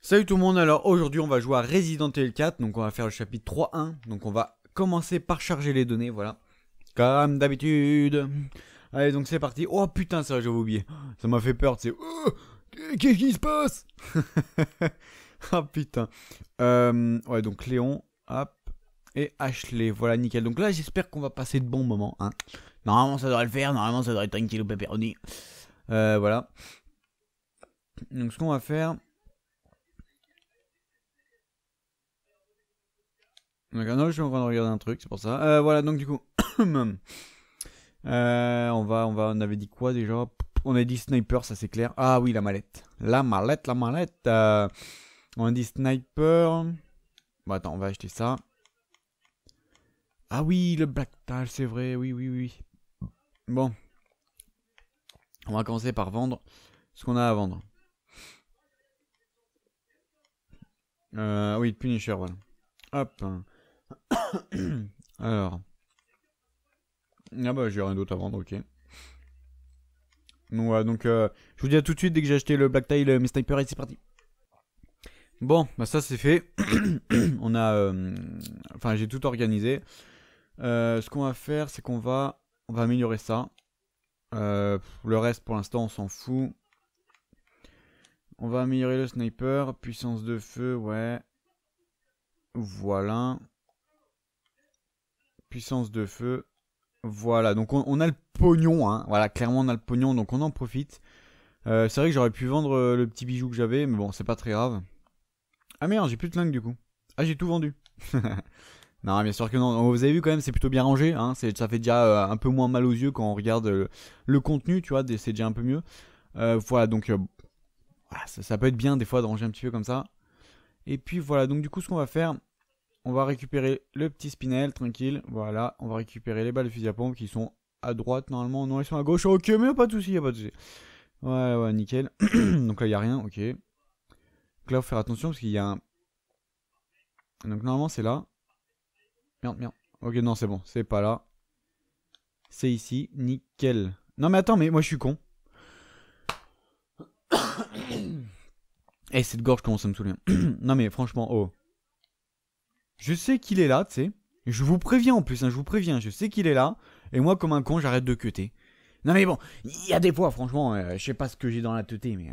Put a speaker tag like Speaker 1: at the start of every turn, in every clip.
Speaker 1: Salut tout le monde, alors aujourd'hui on va jouer à Resident Evil 4, donc on va faire le chapitre 3.1, donc on va commencer par charger les données, voilà, comme d'habitude. Allez donc c'est parti, oh putain c'est vrai j'avais oublié, ça m'a fait peur, tu sais, oh, qu'est-ce qui se passe? Ah putain, ouais donc Léon, hop, et Ashley, voilà nickel, donc là j'espère qu'on va passer de bons moments, hein. Normalement ça devrait le faire, normalement ça devrait être tranquille au pepperoni, voilà. Donc ce qu'on va faire... Non, je suis en train de regarder un truc, c'est pour ça. Voilà, donc du coup, on on avait dit quoi déjà? On a dit sniper, ça c'est clair. Ah oui, la mallette. La mallette. On a dit sniper. Bon, attends, on va acheter ça. Ah oui, le black tal, c'est vrai, oui. Bon. On va commencer par vendre ce qu'on a à vendre. Oui, le Punisher, voilà. Hop. Alors. Ah bah j'ai rien d'autre à vendre, ok. Donc voilà, donc je vous dis à tout de suite dès que j'ai acheté le Black Tail, mes snipers, et c'est parti. Bon, bah ça c'est fait. On a... Enfin j'ai tout organisé. Ce qu'on va faire, c'est qu'on va améliorer ça. Le reste pour l'instant on s'en fout. On va améliorer le sniper, puissance de feu, ouais. Voilà. Puissance de feu. Voilà, donc on a le pognon, hein. Voilà, clairement on a le pognon, donc on en profite. C'est vrai que j'aurais pu vendre le petit bijou que j'avais, mais bon, c'est pas très grave. Ah merde, j'ai plus de lingue du coup. Ah, j'ai tout vendu. Non, bien sûr que non. Vous avez vu quand même, c'est plutôt bien rangé, hein. Ça fait déjà un peu moins mal aux yeux quand on regarde le contenu, tu vois, c'est déjà un peu mieux. Voilà, donc voilà, ça peut être bien des fois de ranger un petit peu comme ça. Et puis voilà, donc du coup, ce qu'on va faire, on va récupérer le petit spinel, tranquille. Voilà, on va récupérer les balles de fusil à pompe qui sont à droite normalement. Non, elles sont à gauche. Ok, mais y'a pas de soucis, y'a pas de soucis. Ouais, nickel. Donc là, y'a rien, ok. Donc là, faut faire attention parce qu'il y a un... Donc normalement, c'est là. Merde. Ok, non, c'est bon, c'est pas là. C'est ici, nickel. Non, mais attends, mais moi, je suis con. Eh, cette gorge commence à me saouler. Non, mais franchement, oh. Je sais qu'il est là, tu sais. Je vous préviens en plus, hein, je vous préviens. Je sais qu'il est là. Et moi, comme un con, j'arrête de cuter. Non, mais bon, il y a des fois, franchement, je sais pas ce que j'ai dans la tête, mais.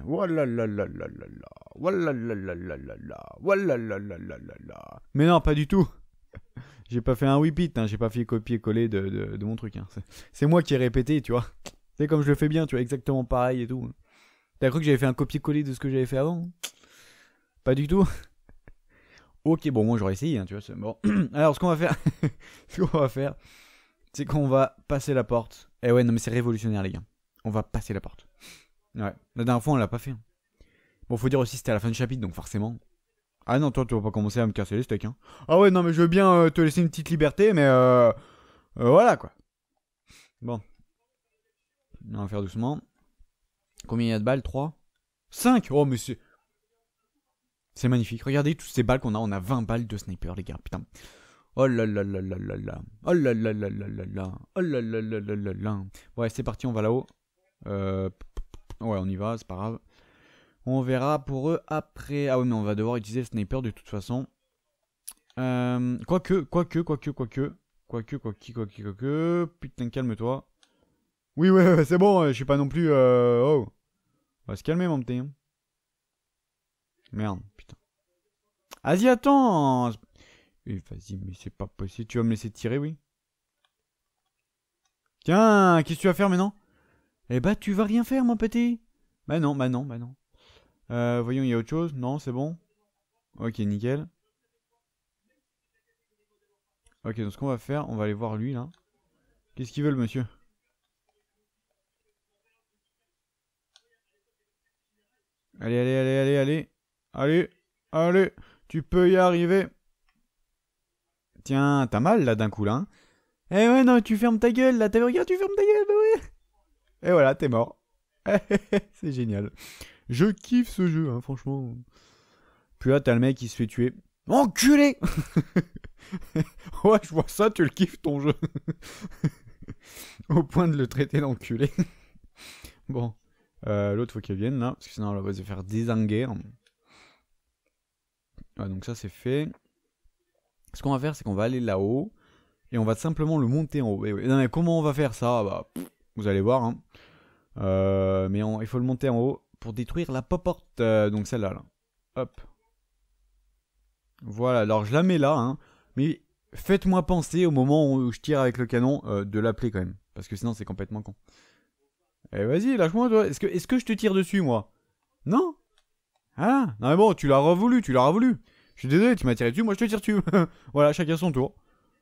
Speaker 1: Mais non, pas du tout. J'ai pas fait un whip-it, hein, j'ai pas fait copier-coller de mon truc. Hein. C'est moi qui ai répété, tu vois. C'est comme je le fais bien, tu vois, exactement pareil et tout. T'as cru que j'avais fait un copier-coller de ce que j'avais fait avant? Pas du tout. Ok, bon, moi j'aurais essayé, hein, tu vois. Bon. Alors, ce qu'on va faire, c'est qu'on va passer la porte. Eh ouais, non, mais c'est révolutionnaire, les gars. On va passer la porte. Ouais, la dernière fois, on l'a pas fait. Bon, faut dire aussi, c'était à la fin du chapitre, donc forcément. Ah non, toi, tu vas pas commencer à me casser les steaks, hein. Ah ouais, non, mais je veux bien te laisser une petite liberté, mais voilà, quoi. Bon. On va faire doucement. Combien il y a de balles? 3 5. Oh, mais c'est magnifique. Regardez toutes ces balles qu'on a. On a 20 balles de sniper, les gars. Putain. Oh là là là là là là. Oh là là là là là là. Oh là là là là là là. Ouais, c'est parti, on va là-haut. Ouais, on y va, c'est pas grave. On verra pour eux après. Ah oui, mais on va devoir utiliser le sniper de toute façon. Quoique. Putain, calme-toi. Oui, ouais, c'est bon, je suis pas non plus. Oh. On va se calmer, mon petit. Merde, putain. Vas-y, attends. Vas-y, mais c'est pas possible. Tu vas me laisser tirer, oui. Tiens, qu'est-ce que tu vas faire maintenant? Eh bah, tu vas rien faire, mon petit. Bah non. Voyons, il y a autre chose? Non, c'est bon. Ok, nickel. Ok, donc ce qu'on va faire, on va aller voir lui, là. Qu'est-ce qu'il veut, le monsieur? Allez. Tu peux y arriver. Tiens, t'as mal, là, d'un coup, là. Hein. Eh ouais, non, tu fermes ta gueule, là. Regarde, tu fermes ta gueule, bah ouais. Et voilà, t'es mort. C'est génial. Je kiffe ce jeu, hein, franchement. Puis là, t'as le mec qui se fait tuer. Enculé. Ouais, je vois ça, tu le kiffes ton jeu. Au point de le traiter d'enculé. Bon. L'autre, faut qu'il vienne là, parce que sinon, on va se faire désinguer. Voilà, donc ça c'est fait. Ce qu'on va faire, c'est qu'on va aller là-haut. Et on va simplement le monter en haut. Non, mais comment on va faire ça? Bah, vous allez voir. Hein. Mais il faut le monter en haut pour détruire la porte. Donc celle-là. Là. Hop. Voilà, alors je la mets là. Hein. Mais faites-moi penser au moment où je tire avec le canon de l'appeler quand même. Parce que sinon c'est complètement con. Eh vas-y, lâche-moi toi. Est-ce que je te tire dessus moi? Non? Ah, non mais bon, tu l'as revoulu. Je suis désolé, tu m'as tiré dessus, moi je te tire dessus. Voilà, chacun son tour.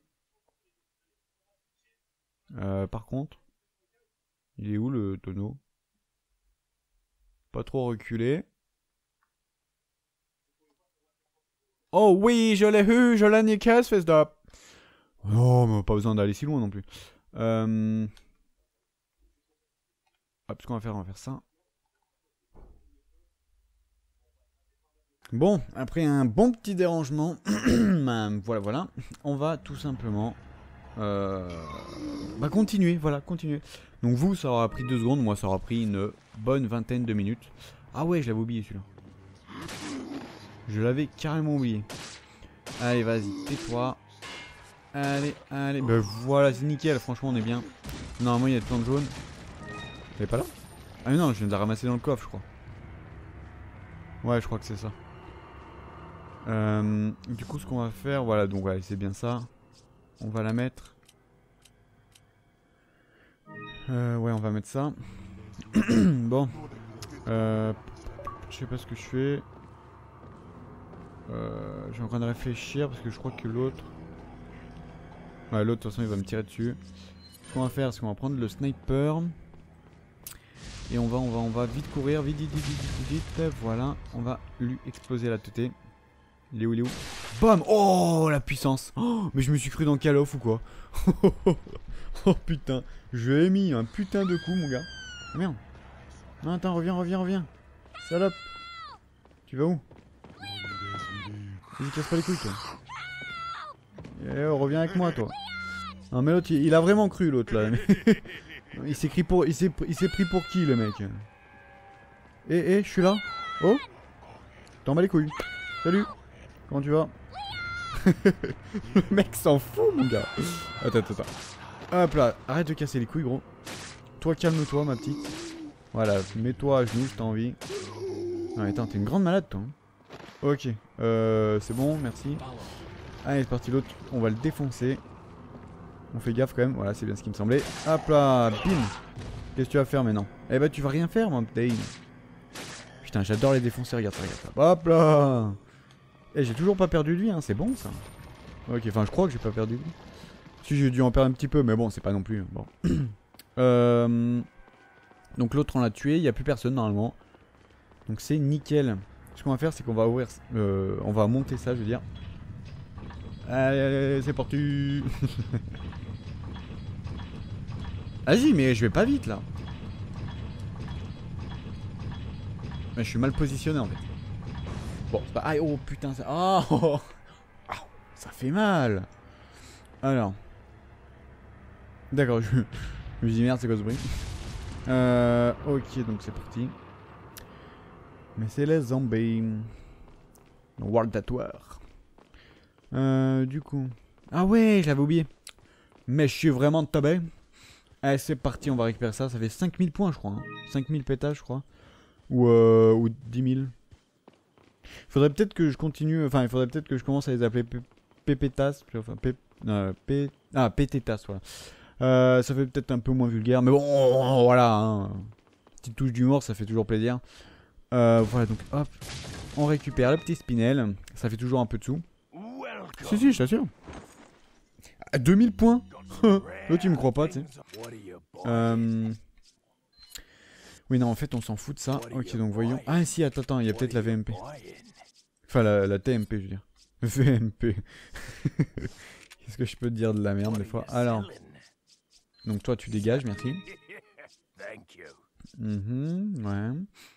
Speaker 1: Par contre, il est où le tonneau? Pas trop reculé. Oh oui, je l'ai eu, je l'ai niqué, espèce de... Non, mais pas besoin d'aller si loin non plus. Hop, ce qu'on va faire, ça. Bon, après un bon petit dérangement, voilà, on va tout simplement continuer, continuer. Donc vous, ça aura pris 2 secondes, moi ça aura pris une bonne vingtaine de minutes. Ah ouais, je l'avais oublié celui-là. Je l'avais carrément oublié. Allez, vas-y, tais-toi. Allez. Ben voilà, c'est nickel, franchement on est bien. Normalement il y a plein de jaunes. Elle est pas là? Ah mais non, je viens de la ramasser dans le coffre, je crois. Ouais, je crois que c'est ça. Du coup, ce qu'on va faire, voilà, donc ouais, c'est bien ça. On va la mettre. Ouais, on va mettre ça. Bon. Je sais pas ce que je fais. Je suis en train de réfléchir parce que je crois que l'autre... Ouais, l'autre, de toute façon, il va me tirer dessus. Ce qu'on va faire, c'est qu'on va prendre le sniper. Et on va vite courir, vite. Voilà, on va lui exploser la tête. Il est où? Bam! Oh, la puissance! Oh, mais je me suis cru dans Call of ou quoi? Oh putain, je lui ai mis un putain de coup, mon gars. Merde. Non, attends, reviens. Salope. Tu vas où? Vas-y, casse pas les couilles, toi. Eh, oh, reviens avec moi, toi. Non, mais l'autre, il a vraiment cru, l'autre, là. Il s'est pris pour qui, le mec? Je suis là. Oh? T'en bats les couilles. Salut. Comment tu vas? Le mec s'en fout, mon gars. Attends. Hop là, arrête de casser les couilles, gros. Toi, calme-toi, ma petite. Voilà, mets-toi à genoux si t'as envie. Non, attends, t'es une grande malade, toi. Ok, c'est bon, merci. Allez, c'est parti, l'autre, on va le défoncer. On fait gaffe quand même, voilà, c'est bien ce qui me semblait. Hop là, bim. Qu'est-ce que tu vas faire maintenant? Eh bah, tu vas rien faire, mon Dane. Putain, j'adore les défoncer, regarde ça. Hop là. Eh, j'ai toujours pas perdu de vie, hein, c'est bon ça. Ok, enfin, je crois que j'ai pas perdu de vie. Si, j'ai dû en perdre un petit peu, mais bon, c'est pas non plus. Bon. Donc, l'autre, on l'a tué, il n'y a plus personne normalement. Donc, c'est nickel. Ce qu'on va faire, c'est qu'on va ouvrir. On va monter ça, je veux dire. Allez, c'est parti. Vas-y, mais je vais pas vite là. Mais je suis mal positionné en fait. Bon, c'est pas... Ah, oh putain, ça... Oh, ça fait mal. Alors. D'accord, je me dis merde, c'est quoi ce bruit? Ok, donc c'est parti. Mais c'est les zombies. World at War. Du coup... Ah ouais, je l'avais oublié. Mais je suis vraiment tombé. Allez, c'est parti, on va récupérer ça. Ça fait 5000 points, je crois. Hein. 5000 pétages, je crois. Ou 10 000. Faudrait peut-être que je continue. Enfin, il faudrait peut-être que je commence à les appeler Pépetas. Enfin, Pététas, voilà. Ça fait peut-être un peu moins vulgaire. Mais bon, voilà. Hein. Petite touche d'humour, ça fait toujours plaisir. Voilà, donc hop. On récupère le petit spinel. Ça fait toujours un peu de sous. Si, je t'assure. 2000 points. L'autre, tu me crois pas, tu sais. Oui, non, en fait, on s'en fout de ça. Ok, donc voyons. Ah, si, attends, il y a peut-être la VMP. Enfin, la TMP, je veux dire. VMP. Qu'est-ce que je peux te dire de la merde, des fois? Alors. Donc, toi, tu dégages, merci. Ouais.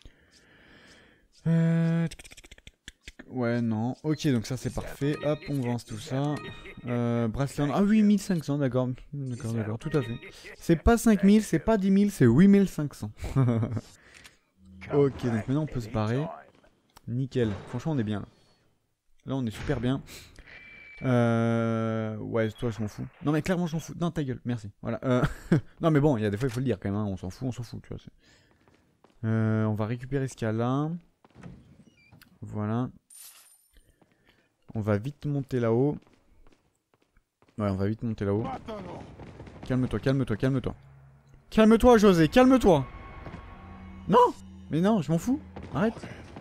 Speaker 1: Ouais, non. Ok, donc ça, c'est parfait. Hop, on vance tout ça. Bracelet. Ah, 8500, d'accord. D'accord, tout à fait. C'est pas 5000, c'est pas 10 000, c'est 8500. Ok, donc maintenant on peut se barrer. Nickel. Franchement, on est bien là. Là on est super bien. Ouais, toi je m'en fous. Non mais clairement je m'en fous. Non, ta gueule, merci. Voilà. Non mais bon, il y a des fois il faut le dire quand même, hein. On s'en fout, tu vois. On va récupérer ce qu'il y a là. Voilà. On va vite monter là-haut. Ouais, on va vite monter là-haut. Calme-toi, calme-toi, calme-toi. Calme-toi, José, calme-toi. Non, mais non, je m'en fous. Arrête.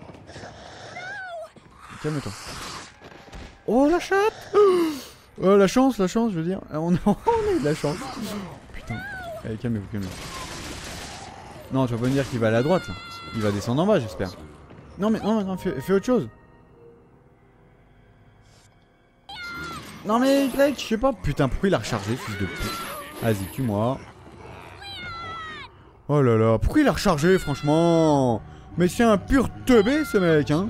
Speaker 1: Calme-toi. Oh, la chatte. Oh, la chance, je veux dire. On a eu de la chance. Putain. Allez, calmez-vous, calmez-vous. Non, tu vas pas me dire qu'il va aller à droite, là. Il va descendre en bas, j'espère. Non, mais non, fais autre chose. Non mais Greg, je sais pas. Putain, pourquoi il a rechargé, fils de pute. Vas-y, tue-moi. Oh là là, pourquoi il a rechargé, franchement? Mais c'est un pur teubé, ce mec, hein.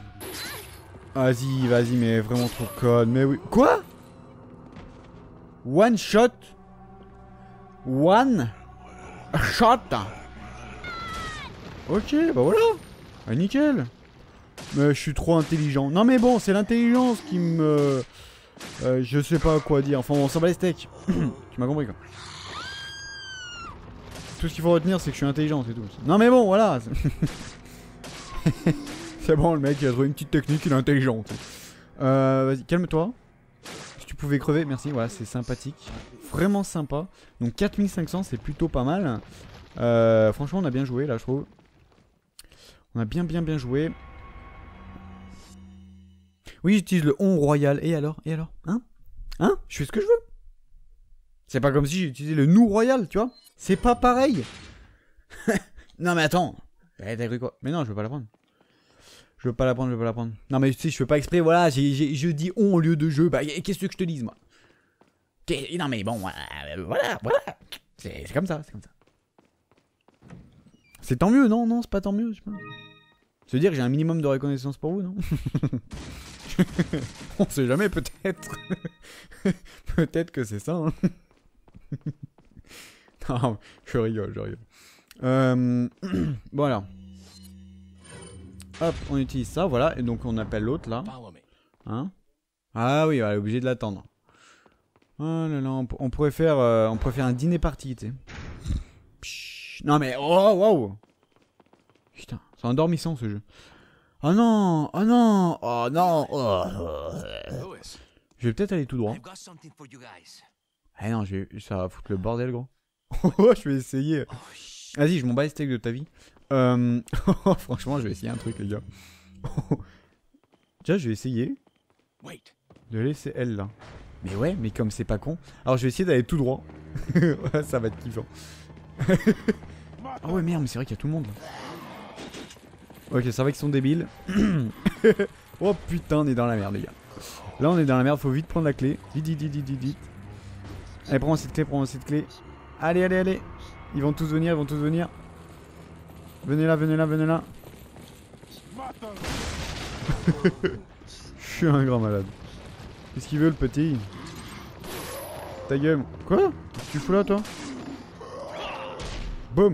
Speaker 1: Vas-y, mais vraiment trop conne. Mais oui. Quoi? One shot? One shot? Ok, bah voilà. Ah, nickel. Mais je suis trop intelligent. Non mais bon, c'est l'intelligence qui me... je sais pas quoi dire. Enfin, on s'en bat les steaks. Tu m'as compris quoi. Tout ce qu'il faut retenir, c'est que je suis intelligent, c'est tout. Non mais bon, voilà. C'est bon, le mec il a trouvé une petite technique, il est intelligent. Vas-y, calme-toi. Si tu pouvais crever, merci. Voilà, c'est sympathique. Vraiment sympa. Donc 4500, c'est plutôt pas mal. Franchement, on a bien joué là, je trouve. On a bien joué. Oui, j'utilise le on royal. Et alors? Hein? Je fais ce que je veux. C'est pas comme si j'utilisais le nous royal, tu vois. C'est pas pareil. Non mais attends. T'as cru quoi? Mais non, je veux pas la prendre. Je veux pas la prendre. Non mais tu sais, je fais pas exprès, voilà. Je dis on au lieu de je. Bah qu'est-ce que je te dise, moi? Non mais bon, voilà. C'est comme ça, C'est tant mieux, non, c'est pas tant mieux, je sais pas. Se dire que j'ai un minimum de reconnaissance pour vous, non? On sait jamais, peut-être. Peut-être que c'est ça. Hein. Non, je rigole. Bon alors. Hop, on utilise ça, voilà. Et donc on appelle l'autre là. Hein? Ah oui, on est obligé de l'attendre. Oh là là, on pourrait faire un dîner party, tu sais. Non mais, oh, wow. Putain, c'est endormissant ce jeu. Oh non. Je vais peut-être aller tout droit. Ah non, ça va foutre le bordel, gros. Oh, je vais essayer. Vas-y, je m'en bats les steaks de ta vie. Franchement, je vais essayer un truc, les gars. Déjà, je vais essayer de laisser elle là. Mais ouais, mais comme c'est pas con. Alors, je vais essayer d'aller tout droit. Ça va être kiffant. Ah ouais, merde, mais c'est vrai qu'il y a tout le monde là. Ok, ça va qu'ils sont débiles. Oh putain, on est dans la merde, les gars. Là, on est dans la merde, faut vite prendre la clé. Vite. Allez, prends cette clé. Allez. Ils vont tous venir. Venez là. Je suis un grand malade. Qu'est-ce qu'il veut, le petit? Ta gueule. Quoi? Qu'est-ce que tu fous là, toi? Boum.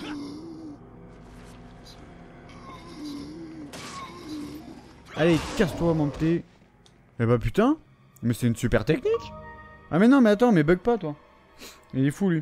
Speaker 1: Allez, casse-toi, mon petit. Eh bah putain. Mais c'est une super technique. Ah mais non, mais attends, mais bug pas, toi. Il est fou, lui.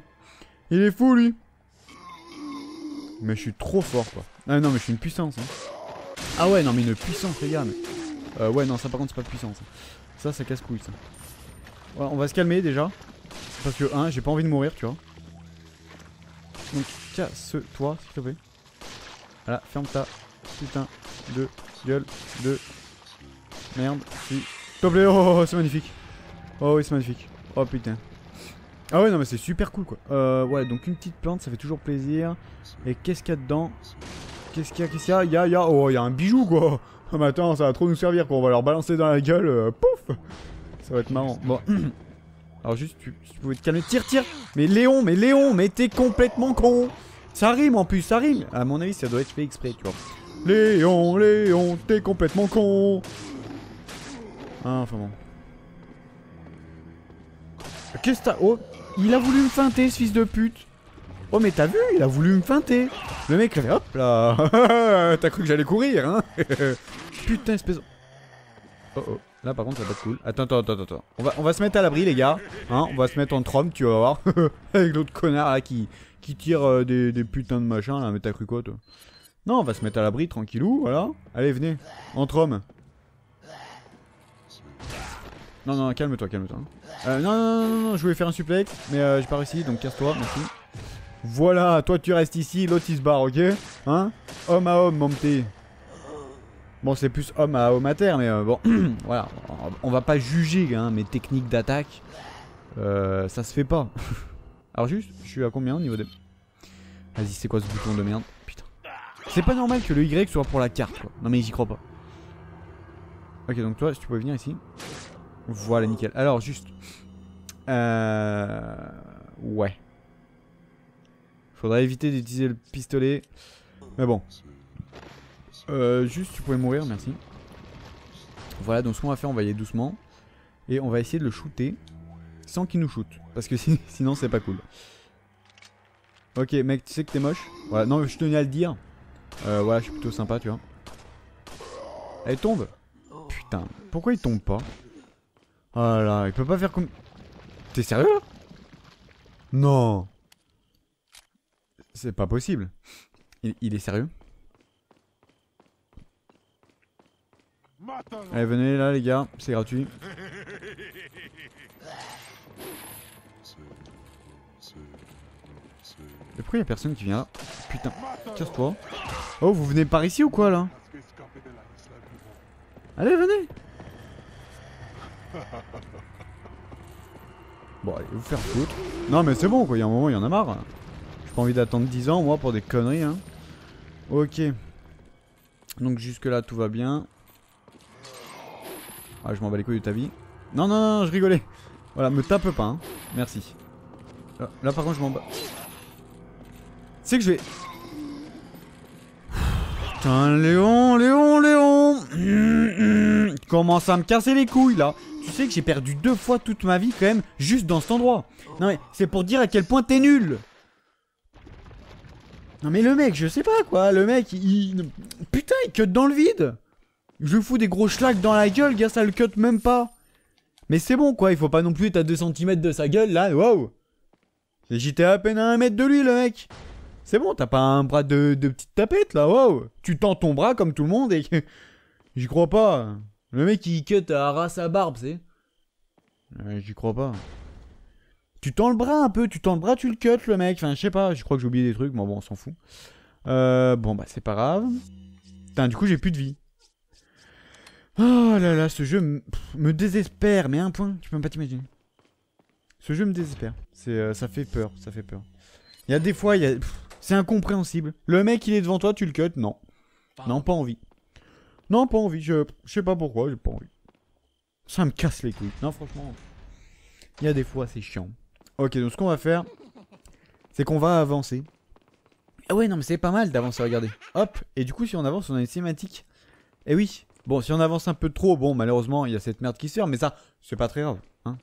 Speaker 1: Mais je suis trop fort, quoi. Ah non, mais je suis une puissance, hein. Ah ouais, non, mais une puissance, les gars. Mais... ouais, non, ça par contre, c'est pas puissance. Ça casse couille, ça. Ouais, on va se calmer, déjà. Parce que, j'ai pas envie de mourir, tu vois. Donc, casse-toi, s'il te plaît. Voilà, ferme ta putain de gueule de merde. S'il te plaît, oh, c'est magnifique. Oh oui, c'est magnifique. Oh putain. Ah ouais, non, mais c'est super cool, quoi. Ouais, donc une petite plante, ça fait toujours plaisir. Et qu'est-ce qu'il y a dedans? Qu'est-ce qu'il y a? Oh, il y a un bijou, quoi. Oh, mais attends, ça va trop nous servir, quoi. On va leur balancer dans la gueule. Pouf. Ça va être marrant. Bon. Alors juste, tu pouvais te calmer. Tire. Mais Léon, mais t'es complètement con. Ça rime en plus, ça rime. À mon avis, ça doit être fait exprès, tu vois. Léon, t'es complètement con. Ah, enfin bon. Qu'est-ce que t'as? Oh, il a voulu me feinter, ce fils de pute. Oh, mais t'as vu? Il a voulu me feinter. Le mec, là, hop là. T'as cru que j'allais courir, hein? Putain, espèce... Oh oh. Là par contre ça va être cool. Attends. On va se mettre à l'abri les gars. Hein, on va se mettre entre hommes, tu vas voir. Avec l'autre connard là qui tire des putains de machins là. Mais t'as cru quoi toi? Non, on va se mettre à l'abri tranquillou, voilà. Allez, venez. Entre hommes. Non, calme-toi. Non, je voulais faire un suplex, mais j'ai pas réussi, donc casse-toi, merci. Voilà, toi tu restes ici, l'autre il se barre, ok? Hein? Homme à homme, mon petit. Bon, c'est plus homme à terre, mais bon, voilà. On va pas juger hein, mes techniques d'attaque. Ça se fait pas. Alors juste, je suis à combien au niveau des... Vas-y, c'est quoi ce bouton de merde? Putain. C'est pas normal que le Y soit pour la carte, quoi. Non mais j'y crois pas. Ok, donc toi, si tu pouvais venir ici. Voilà, nickel. Alors, juste... Ouais. Faudrait éviter d'utiliser le pistolet. Mais bon. Juste, tu pouvais mourir, merci. Voilà, donc ce qu'on va faire, on va y aller doucement. Et on va essayer de le shooter sans qu'il nous shoot. Parce que sinon, c'est pas cool. Ok, mec, tu sais que t'es moche. Voilà, non, je tenais à le dire. Voilà, je suis plutôt sympa, tu vois. Elle tombe. Putain, pourquoi il tombe pas? Oh là là, il peut pas faire comme... T'es sérieux là? Non. C'est pas possible. Il est sérieux? Allez, venez là les gars, c'est gratuit. Mais pourquoi y'a personne qui vient là? Putain, casse-toi. Oh, vous venez par ici ou quoi là? Allez, venez. Bon, allez, vous faire foutre. Non, mais c'est bon quoi, il y a un moment, il y en a marre. J'ai pas envie d'attendre 10 ans, moi, pour des conneries, hein. Ok. Donc, jusque-là, tout va bien. Ah, je m'en bats les couilles de ta vie. Non, je rigolais. Voilà, me tape pas, hein. Merci. Là par contre, je m'en bats. Tu sais que je vais... Putain, Léon. Tu commences à me casser les couilles, là. Tu sais que j'ai perdu 2 fois toute ma vie, quand même, juste dans cet endroit. Non mais, c'est pour dire à quel point t'es nul. Non mais le mec, je sais pas, quoi. Le mec, Putain, il cut dans le vide. Je lui fous des gros schlags dans la gueule, gars, ça le cut même pas. Mais c'est bon, quoi. Il faut pas non plus être à 2 cm de sa gueule, là. Waouh. J'étais à peine à 1 mètre de lui, le mec. C'est bon, t'as pas un bras de petite tapette, là. Waouh. Tu tends ton bras comme tout le monde et... J'y crois pas. Le mec, il cut à ras sa barbe, c'est. J'y crois pas. Tu tends le bras un peu, tu le cut, le mec. Enfin, je sais pas, je crois que j'ai oublié des trucs, mais bon, on s'en fout. Bon, bah, c'est pas grave. Putain, du coup, j'ai plus de vie. Oh là là, ce jeu me désespère, mais un point, tu peux même pas t'imaginer. Ce jeu me désespère. Ça fait peur, Il y a des fois, c'est incompréhensible. Le mec, il est devant toi, tu le cut, non. Non, pas envie. Non, pas envie, je sais pas pourquoi, j'ai pas envie. Ça me casse les couilles. Non, franchement, il y a des fois, c'est chiant. Ok, donc ce qu'on va faire, c'est qu'on va avancer. Ah ouais, non, mais c'est pas mal d'avancer, regardez. Hop, et du coup, si on avance, on a une cinématique. Eh oui. Bon, si on avance un peu trop, bon, malheureusement, il y a cette merde qui se fait, mais ça, c'est pas très grave. Hein.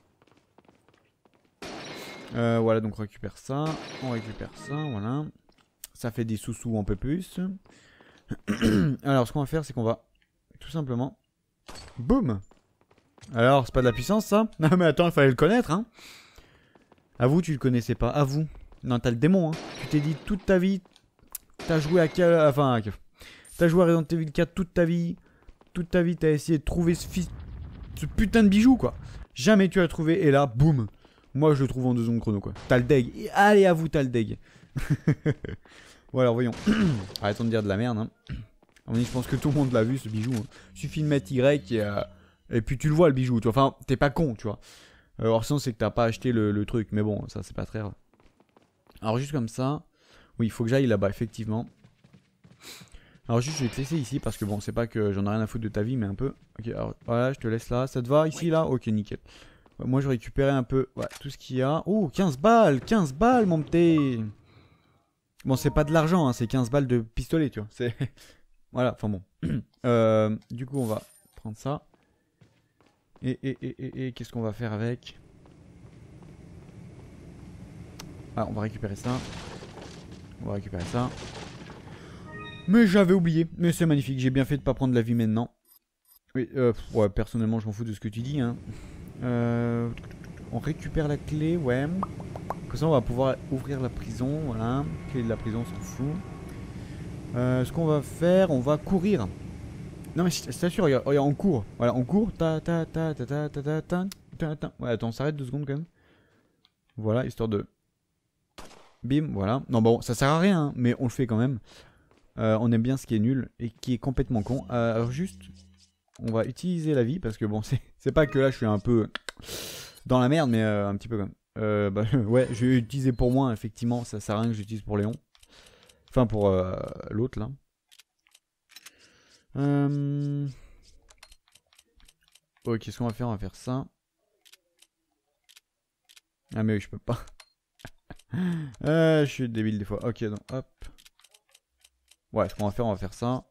Speaker 1: Voilà, donc on récupère ça, voilà. Ça fait des sous-sous un peu plus. Alors, ce qu'on va faire, c'est qu'on va tout simplement... Boum. Alors, c'est pas de la puissance, ça? Non, mais attends, il fallait le connaître, hein. À vous, tu le connaissais pas. À vous. Non, t'as le démon, hein. Tu t'es dit toute ta vie... T'as joué à... Enfin... T'as joué à Resident Evil 4 toute ta vie... Toute ta vie, t'as essayé de trouver ce putain de bijou, quoi. Jamais tu l'as trouvé, et là, boum. Moi, je le trouve en 2 secondes chrono, quoi. T'as le deg. Et allez, à vous, t'as le deg. Voilà, voyons. Arrêtons de dire de la merde, hein. Je pense que tout le monde l'a vu, ce bijou. Hein. Suffit de mettre Y et puis tu le vois, le bijou. Tu vois. Enfin, t'es pas con, tu vois. Alors, sinon, c'est que t'as pas acheté le truc. Mais bon, ça, c'est pas très grave. Alors, juste comme ça. Oui, il faut que j'aille là-bas, effectivement. Alors juste je vais te laisser ici parce que bon c'est pas que j'en ai rien à foutre de ta vie mais un peu. Ok alors voilà je te laisse là, ça te va ici là? Ok nickel. Moi je vais récupérer un peu tout ce qu'il y a. Oh 15 balles mon petit. Bon c'est pas de l'argent hein, c'est 15 balles de pistolet tu vois. C'est... Voilà enfin bon. Du coup on va prendre ça. Et qu'est-ce qu'on va faire avec? Ah on va récupérer ça. Mais j'avais oublié. Mais c'est magnifique. J'ai bien fait de pas prendre la vie maintenant. Oui, ouais, personnellement, je m'en fous de ce que tu dis. Hein. On récupère la clé, ouais. Comme ça, on va pouvoir ouvrir la prison. Voilà. Clé de la prison, c'est fou. Ce qu'on va faire, on va courir. Non, mais je t'assure, regarde, on court. Voilà, on court. Ta ta ta ta ta ta ta ta ta ta. Ouais, attends, on s'arrête 2 secondes quand même. Voilà, histoire de. Bim, voilà. Non, bon, ça sert à rien, hein, mais on le fait quand même. On aime bien ce qui est nul et qui est complètement con. Alors, juste, on va utiliser la vie parce que bon, c'est pas que là je suis un peu dans la merde, mais un petit peu quand même. Bah, ouais, je vais utiliser pour moi, effectivement, ça sert à rien que j'utilise pour Léon. Enfin, pour l'autre là. Ok, qu'est-ce qu'on va faire? On va faire ça. Ah, mais oui, je peux pas. Je suis débile des fois. Ok, donc hop. Ouais, ce qu'on va faire, on va faire ça.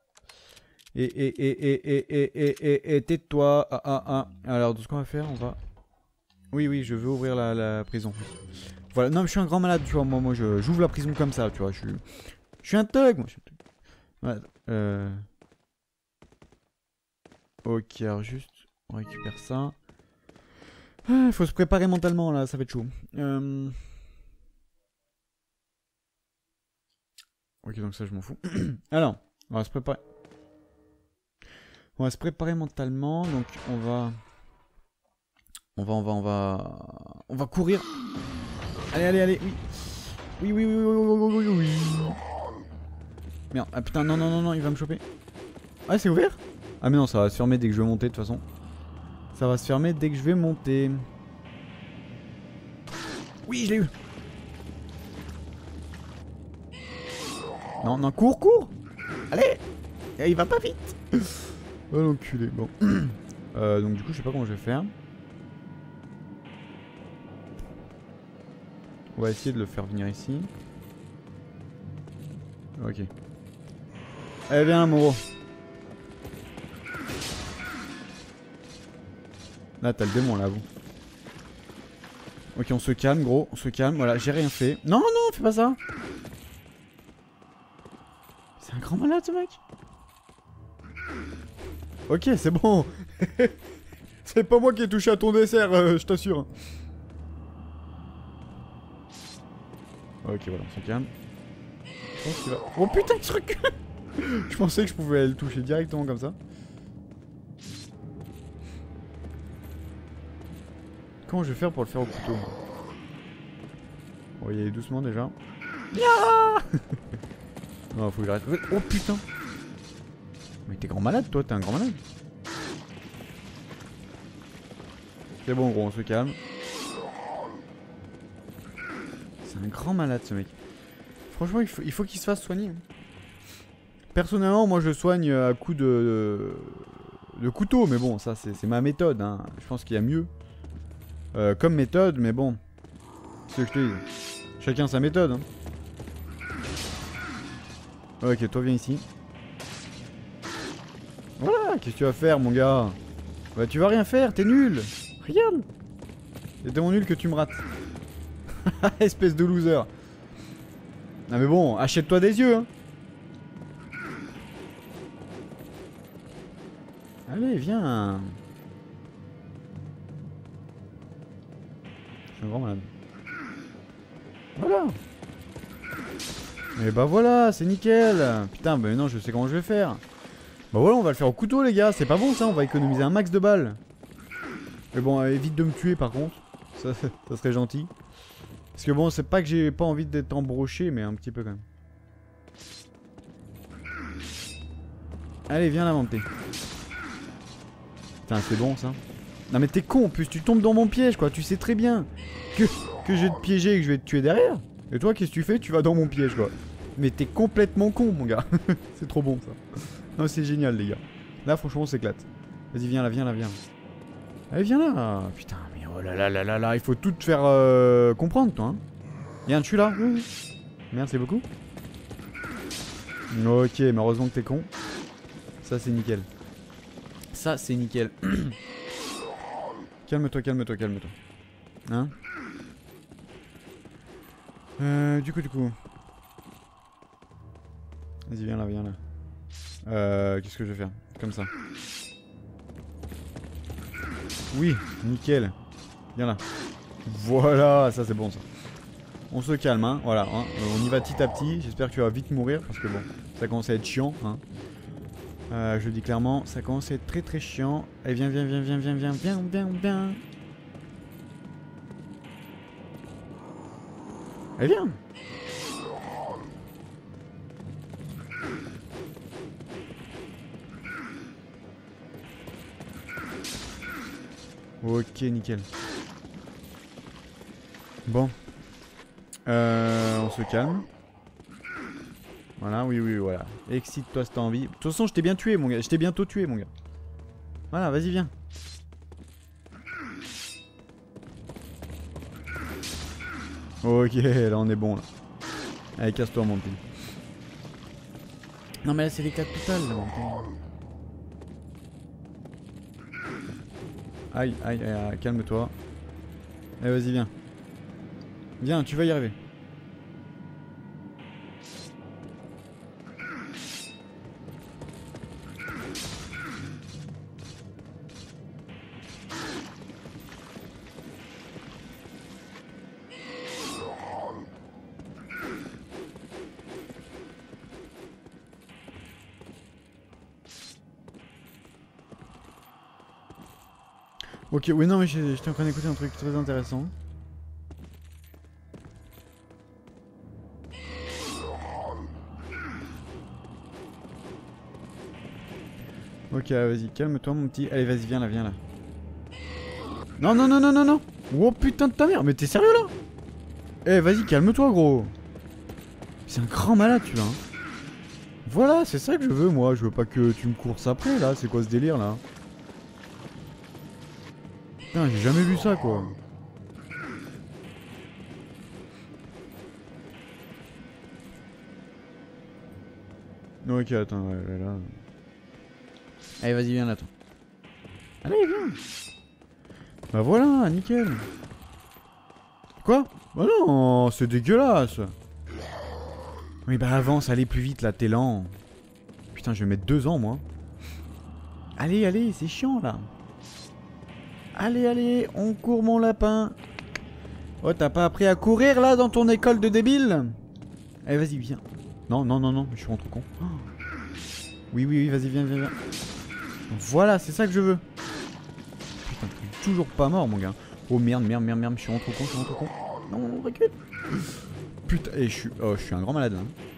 Speaker 1: Et tais-toi. Ah, ah, ah. Alors, ce qu'on va faire, on va. Oui, oui, je veux ouvrir la prison. Voilà, non, mais je suis un grand malade, tu vois. Moi j'ouvre la prison comme ça, tu vois. Je suis un thug, moi. Ouais, ok, alors juste, on récupère ça. Il faut se préparer mentalement, là, ça va être chaud. Ok, donc ça, je m'en fous. Alors, on va se préparer. On va se préparer mentalement, donc on va... On va courir. Allez, allez, allez, oui. Oui, oui, oui, oui, oui, oui, oui, oui. Merde, ah putain, non, non, non, non, il va me choper. Ah, c'est ouvert? Ah, mais non, ça va se fermer dès que je vais monter, de toute façon. Ça va se fermer dès que je vais monter. Oui, je l'ai eu. Non, non, cours, cours. Allez. Il va pas vite. Oh l'enculé, bon. Donc du coup, je sais pas comment je vais faire. On va essayer de le faire venir ici. Ok. Allez, viens, Moro. Là, t'as le démon, là, vous. Ok, on se calme, gros. On se calme. Voilà, j'ai rien fait. Non, non, fais pas ça. C'est un grand malade, ce mec. Ok, c'est bon. C'est pas moi qui ai touché à ton dessert, je t'assure. Ok, voilà, on se calme. Je pense qu'il va... Oh putain, il se recule. Je pensais que je pouvais le toucher directement comme ça. Comment je vais faire pour le faire au couteau? On va y aller doucement déjà. Non, faut que j'arrête. Oh putain. Mais t'es grand malade, toi, t'es un grand malade. C'est bon, gros, on se calme. C'est un grand malade, ce mec. Franchement, il faut qu'il se fasse soigner. Personnellement, moi, je soigne à coup de couteau, mais bon, ça, c'est ma méthode. Hein. Je pense qu'il y a mieux comme méthode, mais bon. C'est ce que je te dis. Chacun sa méthode. Hein. Ok, toi, viens ici. Voilà, qu'est-ce que tu vas faire, mon gars? Bah, tu vas rien faire, t'es nul. Regarde. C'est tellement nul que tu me rates. Espèce de loser. Ah mais bon, achète-toi des yeux, hein. Allez, viens. Je suis un grand malade. Voilà. Et bah voilà, c'est nickel. Putain, bah non, je sais comment je vais faire. Bah voilà, on va le faire au couteau, les gars. C'est pas bon, ça. On va économiser un max de balles. Mais bon, évite de me tuer, par contre. Ça serait gentil. Parce que bon, c'est pas que j'ai pas envie d'être embroché, mais un petit peu quand même. Allez, viens la monter. Putain, c'est bon, ça. Non mais t'es con, en plus tu tombes dans mon piège, quoi. Tu sais très bien que je vais te piéger et que je vais te tuer derrière. Et toi, qu'est-ce que tu fais? Tu vas dans mon piège, quoi. Mais t'es complètement con, mon gars. C'est trop bon, ça. Non, c'est génial, les gars. Là, franchement, on s'éclate. Vas-y, viens là, viens là, viens. Allez, viens là. Putain, mais oh là là là là là, il faut tout te faire comprendre, toi. Hein. Viens, je suis là. Merci beaucoup. Ok, mais heureusement que t'es con. Ça, c'est nickel. Ça, c'est nickel. Calme-toi, calme-toi, calme-toi. Hein? Du coup. Vas-y, viens là, viens là. Qu'est-ce que je vais faire? Comme ça. Oui, nickel. Viens là. Voilà, ça c'est bon ça. On se calme, hein. Voilà, hein. On y va petit à petit. J'espère que tu vas vite mourir parce que bon, ça commence à être chiant, hein. Je le dis clairement, ça commence à être très très chiant. Allez, viens, viens, viens, viens, viens, viens, viens, viens, viens. Allez, viens. Ok, nickel. Bon. On se calme. Voilà, oui, oui, voilà. Excite-toi si t'as envie. De toute façon, je t'ai bien tué, mon gars. Je t'ai bientôt tué, mon gars. Voilà, vas-y, viens. Ok, là, on est bon, là. Allez, casse-toi, mon petit. Non, mais là, c'est l'éclat total, là, mon petit. Aïe, aïe, aïe, calme-toi. Allez, vas-y, viens. Viens, tu vas y arriver. Ok, oui, non, mais j'étais en train d'écouter un truc très intéressant. Ok, vas-y, calme-toi, mon petit. Allez, vas-y, viens là, viens là. Non, non, non, non, non, non. Oh putain de ta mère, mais t'es sérieux là? Eh, vas-y, calme-toi, gros. C'est un grand malade, tu vois. Hein. Voilà, c'est ça que je veux, moi. Je veux pas que tu me courses après, là. C'est quoi ce délire, là? Putain, j'ai jamais vu ça, quoi. Ok, attends, ouais, là. Allez, vas-y, viens là, toi. Allez, viens. Bah voilà, nickel. Quoi? Bah non, c'est dégueulasse. Oui, bah avance, allez plus vite, là, t'es lent. Putain, je vais mettre 2 ans, moi. Allez, allez, c'est chiant, là. Allez, allez, on court, mon lapin. Oh, t'as pas appris à courir, là, dans ton école de débile? Allez, vas-y, viens. Non, non, non, non, je suis rentré con. Oh. Oui, oui, oui, vas-y, viens, viens, viens. Voilà, c'est ça que je veux. Putain, t'es toujours pas mort, mon gars. Oh merde, merde, merde, merde, je suis rentré con, je suis rentré con. Non, recule. Putain, et je suis un grand malade, là.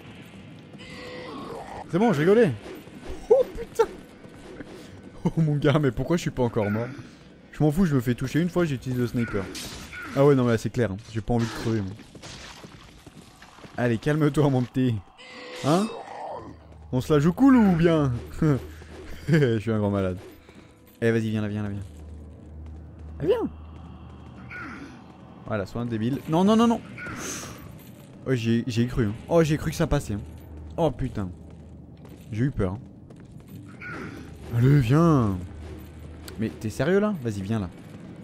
Speaker 1: C'est bon, je rigolais. Oh putain. Oh mon gars, mais pourquoi je suis pas encore mort? Je m'en fous, je me fais toucher une fois, j'utilise le sniper. Ah ouais, non, mais là, c'est clair. Hein. J'ai pas envie de crever, moi. Allez, calme-toi, mon petit. Hein? On se la joue cool ou bien? Je suis un grand malade. Eh, vas-y, viens là, viens là, viens. Eh, viens. Voilà, sois un débile. Non, non, non, non. Oh, j'ai cru. Hein. Oh, j'ai cru que ça passait. Hein. Oh, putain. J'ai eu peur. Hein. Allez, viens. Mais t'es sérieux, là? Vas-y, viens, là.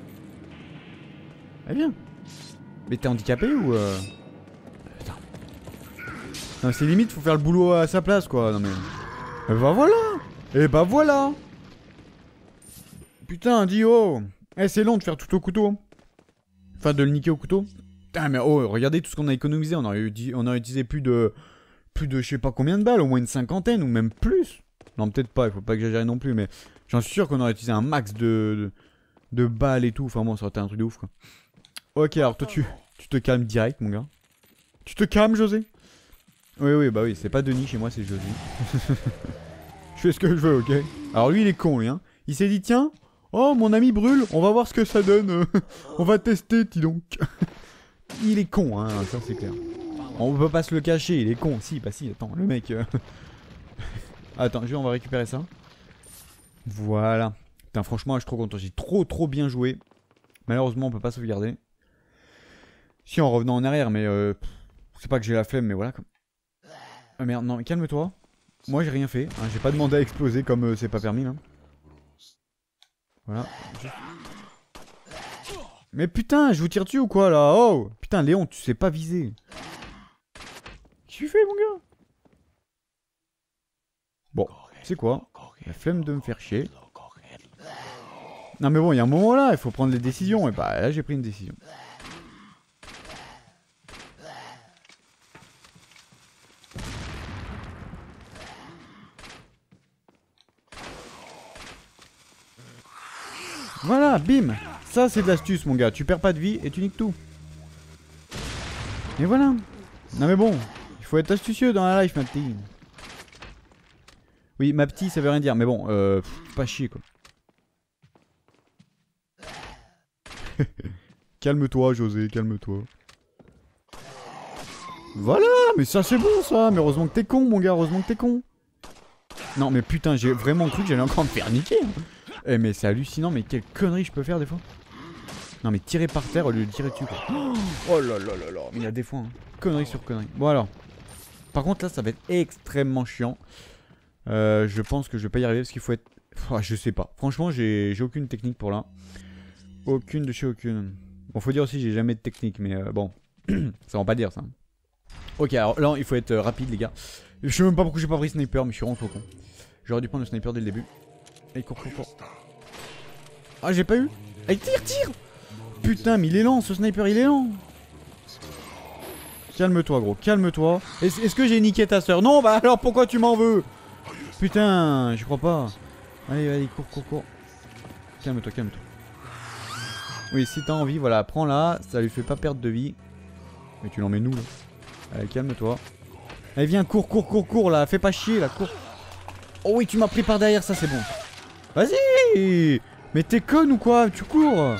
Speaker 1: Eh, viens. Mais t'es handicapé ou Putain. Non, c'est limite, faut faire le boulot à sa place, quoi. Non, mais... Et bah voilà. Et bah voilà. Putain, Dio. Eh, c'est long de faire tout au couteau. Enfin, de le niquer au couteau. Putain, mais oh, regardez tout ce qu'on a économisé. On aurait utilisé plus de je sais pas combien de balles, au moins une cinquantaine ou même plus. Non, peut-être pas, il faut pas exagérer non plus, mais j'en suis sûr qu'on aurait utilisé un max de balles et tout. Enfin, bon, ça aurait été un truc de ouf, quoi. Ok, alors toi, tu te calmes direct, mon gars. Tu te calmes, José? Oui, oui, bah oui, c'est pas Denis chez moi, c'est José. Je fais ce que je veux, ok? Alors lui, il est con, lui, hein. Il s'est dit, tiens, oh, mon ami brûle, on va voir ce que ça donne. On va tester, dis donc. Il est con, hein, ça c'est clair. On peut pas se le cacher, il est con. Si, bah si, attends, le mec... Attends, on va récupérer ça. Voilà. Putain, franchement, je suis trop content. J'ai trop bien joué. Malheureusement, on peut pas sauvegarder. Si, en revenant en arrière, mais... c'est pas que j'ai la flemme, mais voilà. Ah merde, non, calme-toi. Moi, j'ai rien fait. Hein, j'ai pas demandé à exploser comme c'est pas permis, là. Voilà. Mais putain, je vous tire dessus ou quoi, là? Oh! Putain, Léon, tu sais pas viser. Qu'est-ce que tu fais, mon gars? Bon, c'est quoi? La flemme de me faire chier. Non mais bon, il y a un moment là, il faut prendre les décisions. Et bah là, j'ai pris une décision. Voilà, bim. Ça, c'est de l'astuce, mon gars. Tu perds pas de vie et tu niques tout. Et voilà. Non mais bon, il faut être astucieux dans la life, ma petite. Oui, ma petite, ça veut rien dire. Mais bon, pas chier, quoi. Calme-toi, José, calme-toi. Voilà, mais ça, c'est bon, ça. Mais heureusement que t'es con, mon gars. Heureusement que t'es con. Non, mais putain, j'ai vraiment cru que j'allais encore me faire niquer. Eh, mais c'est hallucinant. Mais quelle connerie je peux faire, des fois. Non mais tirer par terre au lieu de tirer dessus quoi. Oh là là là là. Mais il y a des fois hein. Connerie sur connerie. Bon alors. Par contre là ça va être extrêmement chiant. Je pense que je vais pas y arriver parce qu'il faut être... Oh, je sais pas. Franchement j'ai aucune technique pour là. Aucune de chez aucune. Bon faut dire aussi j'ai jamais de technique mais bon. Ça va pas dire ça. Ok alors là il faut être rapide les gars. Je sais même pas pourquoi j'ai pas pris sniper mais je suis vraiment trop con. J'aurais dû prendre le sniper dès le début. Allez cours. Ah j'ai pas eu. Allez tire. Putain, mais il est lent, ce sniper, il est lent. Calme-toi, gros, calme-toi. Est-ce que j'ai niqué ta soeur? Non, bah alors pourquoi tu m'en veux? Putain, je crois pas. Allez, cours. Calme-toi. Oui, si t'as envie, voilà, prends-la. Ça lui fait pas perdre de vie. Mais tu l'en mets nous, là. Allez, calme-toi. Allez, viens, cours, là. Fais pas chier, là, cours. Oh oui, tu m'as pris par derrière, ça, c'est bon. Vas-y. Mais t'es conne ou quoi? Tu cours.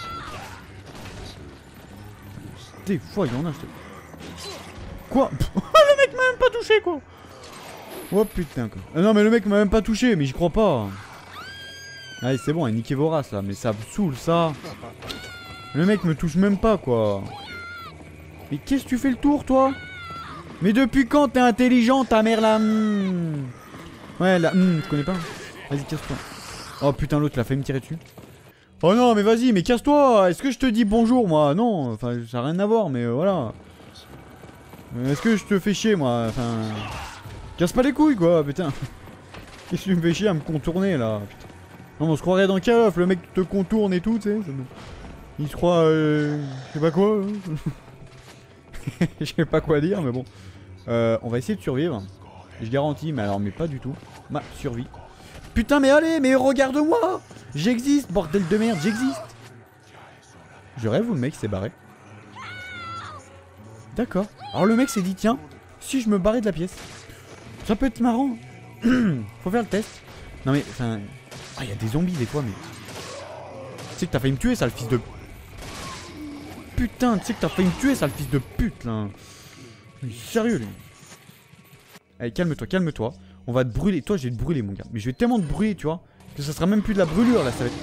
Speaker 1: Des fois il y en a. Quoi? Le mec m'a même pas touché quoi. Oh putain quoi. Non mais le mec m'a même pas touché mais j'y crois pas. Allez c'est bon, il a niqué vos races là. Mais ça me saoule ça. Le mec me touche même pas quoi. Mais qu'est-ce que tu fais le tour toi? Mais depuis quand t'es intelligent ta mère là? Ouais là, tu connais pas? Vas-y casse-toi. Oh putain l'autre il a failli me tirer dessus. Oh non mais vas-y mais casse-toi. Est-ce que je te dis bonjour moi? Non, enfin ça n'a rien à voir mais voilà. Est-ce que je te fais chier moi? Enfin... Casse pas les couilles quoi putain. Qu'est-ce que tu me fais chier à me contourner là? Putain. Non mais on se croirait dans Call of, le mec te contourne et tout tu sais. Il se croit... je sais pas quoi. Je sais pas quoi dire mais bon. On va essayer de survivre. Je garantis mais alors mais pas du tout. Ma survie. Putain mais allez mais regarde-moi. J'existe bordel de merde, j'existe. Je rêve ou le mec s'est barré? D'accord. Alors le mec s'est dit tiens, si je me barrais de la pièce, ça peut être marrant. Faut faire le test. Non mais enfin... Ah il y a des zombies des fois mais... Tu sais que t'as failli me tuer sale fils de... Putain tu sais que t'as failli me tuer sale fils de pute là. Mais sérieux lui. Allez calme-toi. On va te brûler. Toi je vais te brûler mon gars. Mais je vais tellement te brûler tu vois. Que ça sera même plus de la brûlure là ça va être...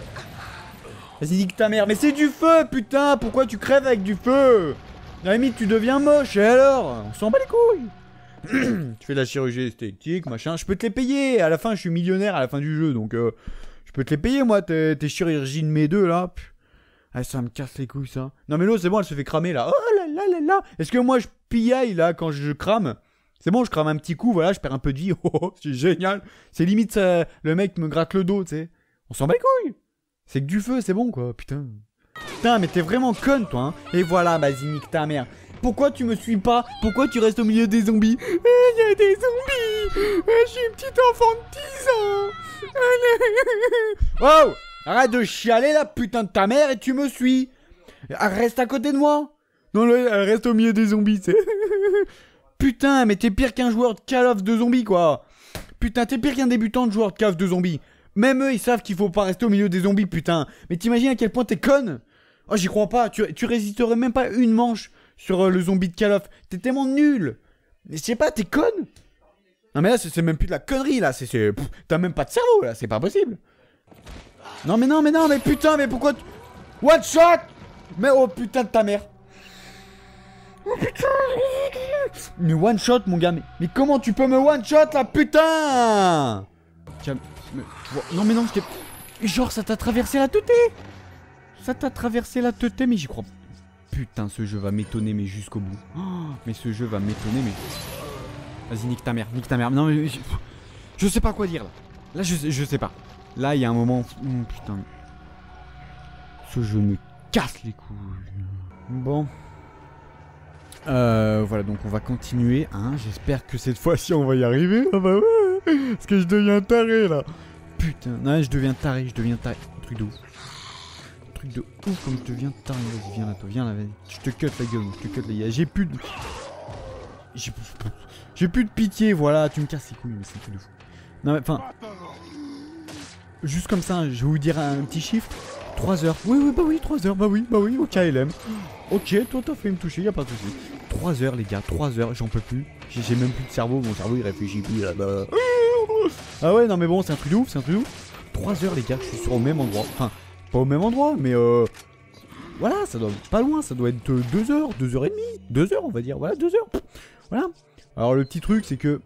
Speaker 1: Vas-y nique ta mère. Mais c'est du feu putain. Pourquoi tu crèves avec du feu? À la limite tu deviens moche et alors? On s'en bat les couilles. Tu fais de la chirurgie esthétique machin. Je peux te les payer. À la fin je suis millionnaire à la fin du jeu. Donc je peux te les payer moi tes chirurgies de mes deux là. Ah, ça me casse les couilles ça. Non mais l'autre c'est bon elle se fait cramer là. Oh là là là là. Est-ce que moi je pillaille là quand je crame? C'est bon je crame un petit coup voilà je perds un peu de vie. Oh c'est génial. C'est limite ça, le mec me gratte le dos tu sais. On s'en bat les couilles. C'est que du feu c'est bon quoi putain. Putain mais t'es vraiment conne toi hein. Et voilà vas-y nique ta mère. Pourquoi tu me suis pas? Pourquoi tu restes au milieu des zombies? Il y a des zombies. Je suis une petite enfant de 10 ans. Wow. Arrête de chialer la putain de ta mère et tu me suis. Reste à côté de moi. Non là elle reste au milieu des zombies tu sais. Putain mais t'es pire qu'un joueur de Call of de zombies quoi. Putain t'es pire qu'un débutant de joueur de Call of de zombies. Même eux ils savent qu'il faut pas rester au milieu des zombies putain. Mais t'imagines à quel point t'es conne? Oh j'y crois pas, tu résisterais même pas une manche sur le zombie de Call of. T'es tellement nul. Mais je sais pas, t'es conne. Non mais là c'est même plus de la connerie là. T'as même pas de cerveau là, c'est pas possible. Non mais putain mais pourquoi One shot. Mais oh putain de ta mère. Oh putain. Mais one shot mon gars, mais comment tu peux me one shot là putain. Calme. Non mais non je t'ai... Genre ça t'a traversé la tête. Ça t'a traversé la tête mais j'y crois. Putain ce jeu va m'étonner mais jusqu'au bout. Oh, mais ce jeu va m'étonner mais... Vas-y nique ta mère. Non mais... Je sais pas quoi dire là. Là je sais pas. Là il y a un moment... putain. Ce jeu me casse les couilles. Bon. Voilà, donc on va continuer, hein. J'espère que cette fois-ci on va y arriver. Ah bah ouais. Parce que je deviens taré là. Putain, non, je deviens taré. Truc de ouf. Truc de ouf comme je deviens taré. Vas-y, viens là, toi, viens là, vas-y. Je te cut la gueule, je te cut la gueule. J'ai plus de pitié, voilà, tu me casses les couilles, mais c'est un truc de fou. Non mais enfin. Juste comme ça, je vais vous dire un petit chiffre. 3 heures. Oui, 3 heures. Bah oui, au KLM. Ok, toi t'as fait me toucher, y a pas de soucis. 3 heures, les gars, 3 heures, j'en peux plus. J'ai même plus de cerveau, mon cerveau il réfléchit plus là-bas. Ah ouais, non mais bon, c'est un truc de ouf, 3 heures, les gars, je suis sur au même endroit. Enfin, pas au même endroit, mais voilà, ça doit être pas loin, ça doit être 2 heures, 2 heures et demie. 2 heures, on va dire, voilà, 2 heures. Voilà. Alors le petit truc, c'est que.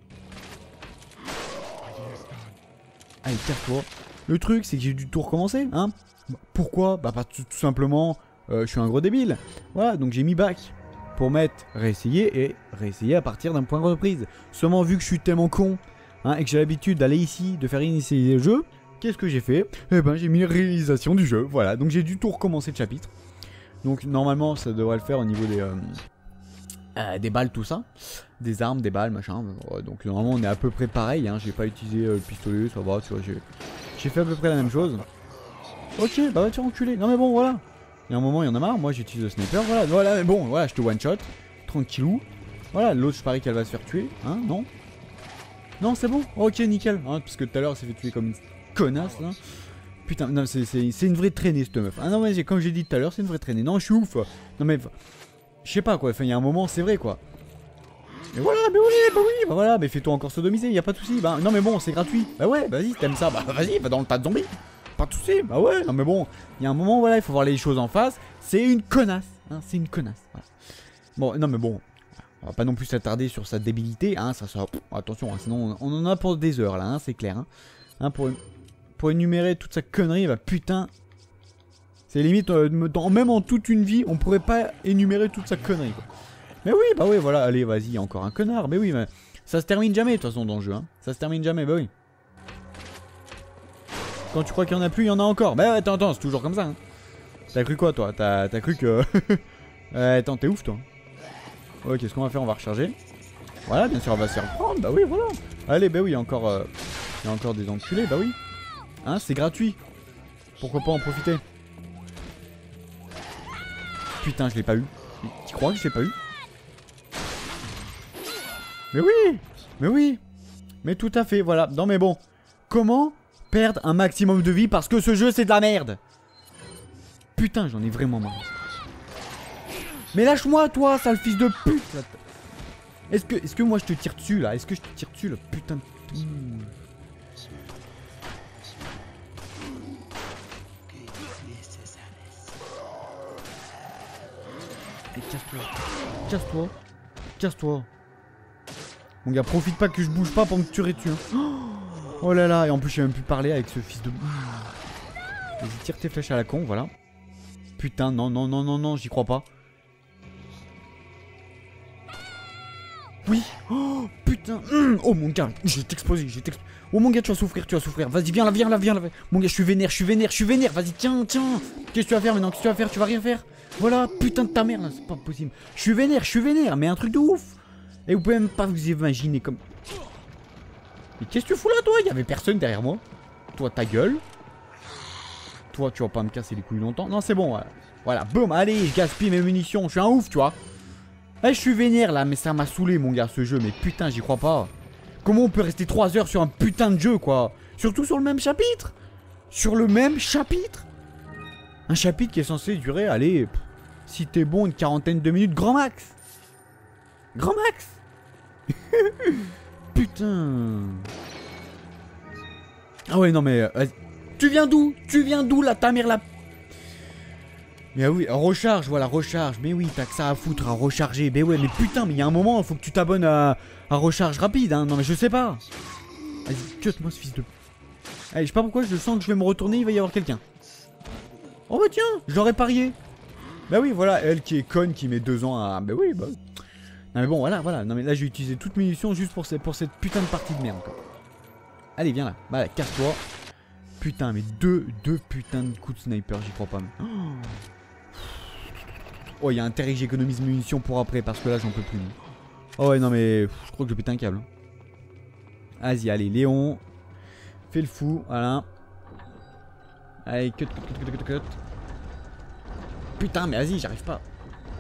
Speaker 1: Allez, casse-toi. Le truc, c'est que j'ai dû tout recommencer, hein. Pourquoi? Bah, tout simplement, je suis un gros débile. Voilà, donc j'ai mis back pour mettre réessayer et réessayer à partir d'un point de reprise. Seulement, vu que je suis tellement con, hein, et que j'ai l'habitude d'aller ici, de faire initialiser le jeu, qu'est-ce que j'ai fait? Eh ben, j'ai mis réalisation du jeu. Voilà, donc j'ai dû tout recommencer le chapitre. Donc, normalement, ça devrait le faire au niveau des balles, tout ça. Des armes, des balles, machin. Donc, normalement, on est à peu près pareil. Hein. J'ai pas utilisé le pistolet, ça va, tu vois, j'ai fait à peu près la même chose. Ok, bah va te faire enculer. Non mais bon, voilà. Il y a un moment, il y en a marre. Moi, j'utilise le sniper. Voilà, mais bon, voilà, je te one shot. Tranquillou. Voilà, l'autre, je parie qu'elle va se faire tuer. Hein, non? Non, c'est bon. Ok, nickel. Hein, parce que tout à l'heure, elle s'est fait tuer comme une connasse, là. Putain, non, c'est une vraie traînée, cette meuf. Ah non, mais comme j'ai dit tout à l'heure, c'est une vraie traînée. Non, je suis ouf. Non, mais. Je sais pas, quoi. Enfin, il y a un moment, c'est vrai, quoi. Mais voilà, mais oui, bah voilà, mais fais-toi encore sodomiser, y a pas de soucis. Bah non, mais bon, c'est gratuit. Bah ouais, vas-y, t'aimes ça, bah vas-y, va dans le tas de zombies. Pas de soucis, bah ouais, non mais bon, il y a un moment, voilà, il faut voir les choses en face. C'est une connasse, hein, c'est une connasse. Voilà. Bon, non mais bon, on va pas non plus s'attarder sur sa débilité, hein, ça sera... Attention, hein, sinon on en a pour des heures là, hein, c'est clair. Hein, pour énumérer toute sa connerie, bah putain... C'est limite, même en toute une vie, on pourrait pas énumérer toute sa connerie, quoi. Mais oui, bah oui, voilà, allez, vas-y, encore un connard, mais oui, mais... Ça se termine jamais, de toute façon, dans le jeu, hein. Ça se termine jamais, bah oui. Quand tu crois qu'il y en a plus, il y en a encore. Bah attends, c'est toujours comme ça. Hein. T'as cru quoi, toi? T'as cru que... attends, t'es ouf, toi. Ok, qu'est-ce qu'on va faire? On va recharger. Voilà, bien sûr, on va se faire prendre. Bah oui, voilà. Allez, bah oui, il y a encore des enculés, bah oui. Hein, c'est gratuit. Pourquoi pas en profiter? Putain, je l'ai pas eu. Tu crois que je l'ai pas eu? Mais oui. Mais tout à fait, voilà. Non mais bon. Comment perdre un maximum de vie parce que ce jeu c'est de la merde? Putain, j'en ai vraiment marre. Mais lâche-moi, toi, sale fils de pute. Est-ce que moi je te tire dessus là? Est-ce que je te tire dessus là? Putain de... Casse-toi. Casse-toi. Mon gars, profite pas que je bouge pas pour me tuer dessus. Hein. Oh là là, et en plus j'ai même pu parler avec ce fils de... Vas-y, tire tes flèches à la con, voilà. Putain, non, j'y crois pas. Oui. Oh, putain. Oh mon gars, je vais t'exploser, Oh mon gars, tu vas souffrir. Vas-y, viens là. Mon gars, je suis vénère. Vas-y, tiens. Qu'est-ce que tu vas faire maintenant? Tu vas rien faire. Voilà, putain de ta mère, là, c'est pas possible. Je suis vénère, mais un truc de ouf. Et vous pouvez même pas vous imaginer comme... Mais qu'est-ce que tu fous là, toi? Il y avait personne derrière moi. Toi, ta gueule. Toi, tu vas pas me casser les couilles longtemps. Non, c'est bon, voilà. Voilà, boum, allez, je gaspille mes munitions. Je suis un ouf, tu vois. Eh, je suis vénère, là, mais ça m'a saoulé, mon gars, ce jeu. Mais putain, j'y crois pas. Comment on peut rester 3 heures sur un putain de jeu, quoi? Surtout sur le même chapitre. Un chapitre qui est censé durer, allez, si t'es bon, une quarantaine de minutes, grand max. Putain. Ah ouais, non mais... tu viens d'où là, ta mère là? Mais ah oui, recharge, voilà, recharge. Mais oui, t'as que ça à foutre à recharger. Mais ouais, mais putain, mais il y a un moment, il faut que tu t'abonnes à recharge rapide, hein. Non mais je sais pas. Vas-y, cut-moi ce fils de... Allez, je sais pas pourquoi, je sens que je vais me retourner, il va y avoir quelqu'un. Oh bah tiens, je l'aurais parié. Bah oui, voilà, elle qui est conne, qui met 2 ans à... Bah oui, bah... Non mais bon, voilà. Non mais là, j'ai utilisé toutes mes munitions juste pour cette putain de partie de merde, quoi. Allez, viens là. Voilà, casse-toi. putain, mais deux putains de coups de sniper, j'y crois pas. Mais... Oh, il y a intérêt que j'économise mes munitions pour après, parce que là, j'en peux plus. Oh ouais, non mais je crois que je pète un câble. Vas-y, allez, Léon. Fais le fou, voilà. Allez, cut. Putain, mais vas-y, j'arrive pas.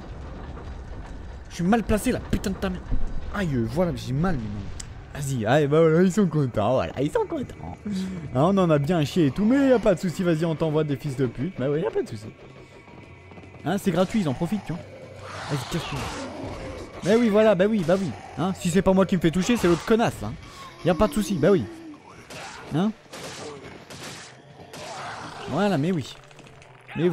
Speaker 1: Je suis mal placé là, putain de ta mère. Aïe, voilà, j'ai mal. Vas-y, allez, bah voilà, ils sont contents, voilà, ils sont contents. Ah, on en a bien chié et tout, mais y a pas de soucis, vas-y, on t'envoie des fils de pute. Bah ouais, y a pas de soucis. Hein, c'est gratuit, ils en profitent, tu vois. Vas-y, casse-toi. Bah oui, voilà, bah oui. Hein, si c'est pas moi qui me fais toucher, c'est l'autre connasse, hein. Y a pas de soucis, bah oui. Hein. Voilà, mais oui. Mais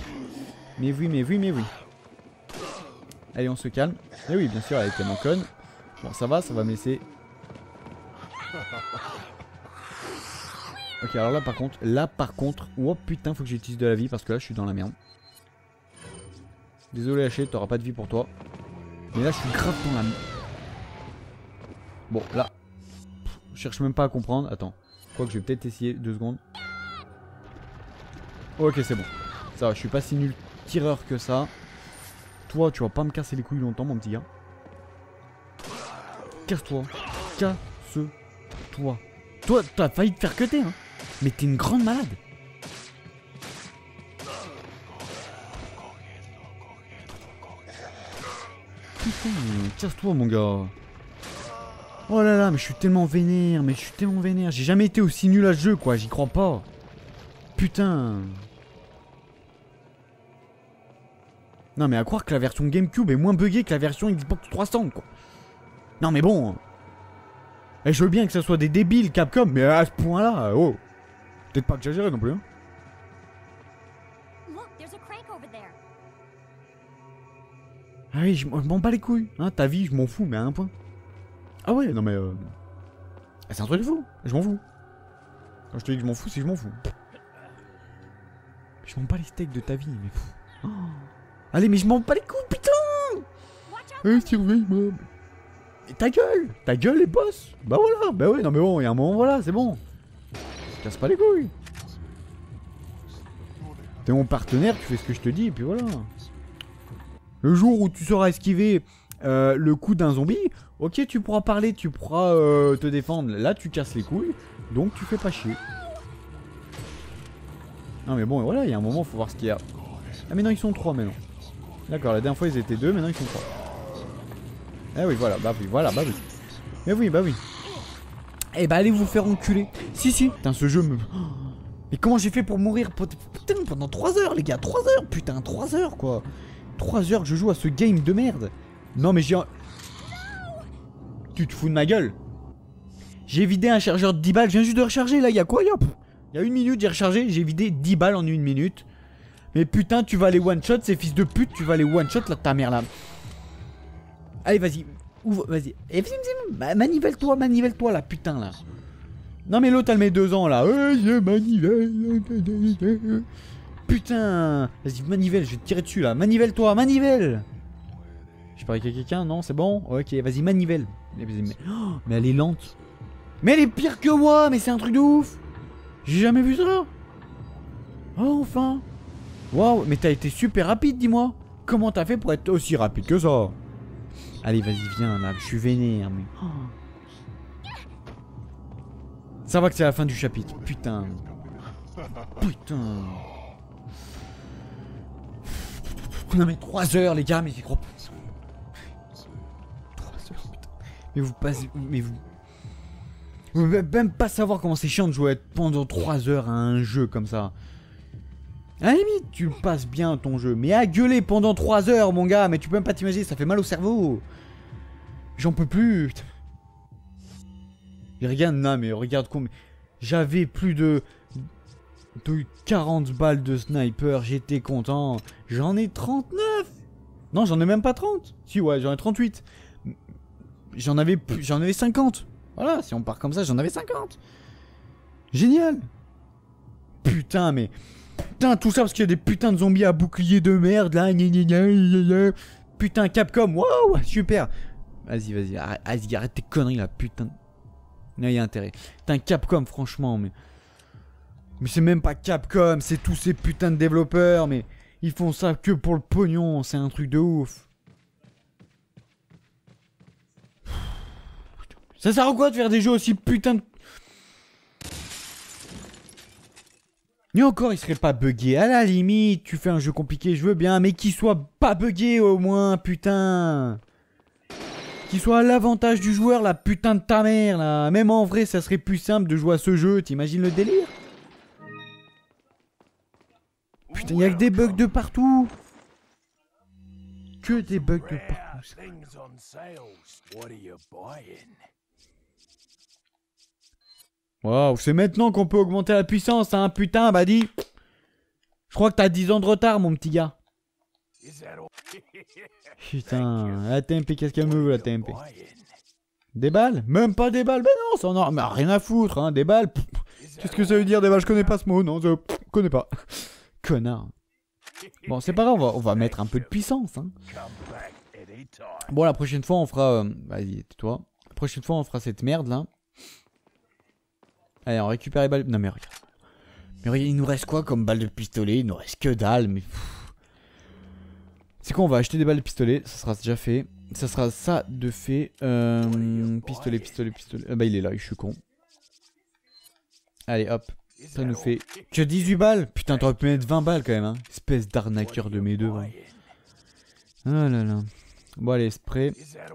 Speaker 1: oui. Allez, on se calme. Et oui, bien sûr, elle est tellement conne. Bon, ça va me laisser. Ok, alors là par contre, oh putain, faut que j'utilise de la vie parce que là, je suis dans la merde. Désolé, Haché, t'auras pas de vie pour toi. Mais là, je suis grave dans la merde. Bon, là, je cherche même pas à comprendre. Attends, quoique je vais peut-être essayer 2 secondes. Ok, c'est bon. Ça va, je suis pas si nul tireur que ça. Toi, tu vas pas me casser les couilles longtemps, mon petit gars. Casse-toi. Casse-toi. Toi, t'as failli te faire cutter, hein. Mais t'es une grande malade. Putain, casse-toi, mon gars. Oh là là, mais je suis tellement vénère. J'ai jamais été aussi nul à ce jeu, quoi. J'y crois pas. Putain. Non mais à croire que la version GameCube est moins buggée que la version Xbox 300 quoi. Non mais bon. Et je veux bien que ça soit des débiles Capcom, mais à ce point là, oh. Peut-être pas exagéré non plus. Hein. Ah oui, je m'en bats les couilles. Hein, ta vie, je m'en fous, mais à un point. Ah ouais, non mais... C'est un truc de fou, je m'en fous. Quand je te dis que je m'en fous, c'est que je m'en fous. Je m'en bats les steaks de ta vie, mais... Oh. Allez, mais je m'en bats les couilles, putain. Surveille-moi. Et ta gueule les boss. Bah voilà, bah ouais, non mais bon, il y a un moment, voilà, c'est bon. Casse pas les couilles. T'es mon partenaire, tu fais ce que je te dis, et puis voilà. Le jour où tu sauras esquiver le coup d'un zombie, ok, tu pourras parler, tu pourras te défendre. Là, tu casses les couilles, donc tu fais pas chier. Non mais bon, voilà, il y a un moment, faut voir ce qu'il y a. Ah mais non, ils sont 3 maintenant. D'accord, la dernière fois ils étaient 2, maintenant ils sont 3. Ah oui, voilà, bah oui, Mais oui, bah oui. Eh bah allez vous faire enculer. Si. Putain, ce jeu me... Mais comment j'ai fait pour mourir putain, pendant 3 heures, les gars, 3 heures, putain, 3 heures, quoi. 3 heures que je joue à ce game de merde. Non mais j'ai... Tu te fous de ma gueule. J'ai vidé un chargeur de 10 balles, je viens juste de recharger, là, il y a quoi, il y a 1 minute, j'ai rechargé, j'ai vidé 10 balles en 1 minute. Mais putain, tu vas les one shot, ces fils de pute, tu vas les one shot là, ta mère là. Allez, vas-y, ouvre, vas-y. Manivelle-toi là, putain là. Non, mais l'autre elle met 2 ans là. Manivelle. Putain, vas-y, manivelle, je vais te tirer dessus là. Manivelle-toi, manivelle. Je parie qu'il y a quelqu'un, non, c'est bon. Ok, vas-y, manivelle. Mais elle est lente. Mais elle est pire que moi, mais c'est un truc de ouf. J'ai jamais vu ça. Oh, enfin. Waouh, mais t'as été super rapide, dis-moi. Comment t'as fait pour être aussi rapide que ça? Allez, vas-y, viens là, je suis vénère, mais... Oh. Ça va que c'est la fin du chapitre, putain. Non mais 3 heures, les gars, mais j'y crois pas. 3 heures, putain. Mais vous passez... Mais vous... Vous pouvez même pas savoir comment c'est chiant de jouer pendant 3 heures à un jeu comme ça. À la limite, tu le passes bien ton jeu. Mais à gueuler pendant 3 heures, mon gars, mais tu peux même pas t'imaginer, ça fait mal au cerveau. J'en peux plus. Et regarde, non, mais regarde combien. J'avais plus de 40 balles de sniper, j'étais content. J'en ai 39. Non, j'en ai même pas 30. Si, ouais, j'en ai 38. J'en avais 50. Voilà, si on part comme ça, j'en avais 50. Génial. Putain, mais... Putain, tout ça parce qu'il y a des putains de zombies à bouclier de merde là. Putain, Capcom, waouh, super. Vas-y, arrête tes conneries là, putain. Là, il y a intérêt. Putain, Capcom, franchement, mais. Mais c'est même pas Capcom, c'est tous ces putains de développeurs, mais ils font ça que pour le pognon, c'est un truc de ouf. Ça sert à quoi de faire des jeux aussi putain de... Et encore, il serait pas buggé. À la limite, tu fais un jeu compliqué, je veux bien, mais qu'il soit pas buggé au moins, putain. Qu'il soit à l'avantage du joueur, la putain de ta mère, là. Même en vrai, ça serait plus simple de jouer à ce jeu, t'imagines le délire? Putain, y'a que des bugs de partout. Que des bugs de partout. Waouh, c'est maintenant qu'on peut augmenter la puissance, hein, putain, bah dis. Je crois que t'as 10 ans de retard, mon petit gars. Putain, la TMP, qu'est-ce qu'elle me veut, la TMP? Des balles? Même pas des balles, ben non, ça en a mais rien à foutre, hein, des balles. Qu'est-ce que ça veut dire, des balles? Je connais pas ce mot, non, je connais pas. Connard. Bon, c'est pas grave, on va mettre un peu de puissance, hein. Bon, la prochaine fois, on fera... Vas-y, tais-toi. La prochaine fois, on fera cette merde, là. Allez, on récupère les balles. Non, mais regarde. Mais regarde, il nous reste quoi comme balles de pistolet? Il nous reste que dalle, mais... C'est quoi, on va acheter des balles de pistolet. Ça sera déjà fait. Ça sera ça de fait. Pistolet. Bah, il est là, je suis con. Allez, hop. Ça nous fait que 18 balles. Putain, t'aurais pu mettre 20 balles quand même, hein. Espèce d'arnaqueur de mes deux. Ouais. Oh là là. Bon, allez, spray.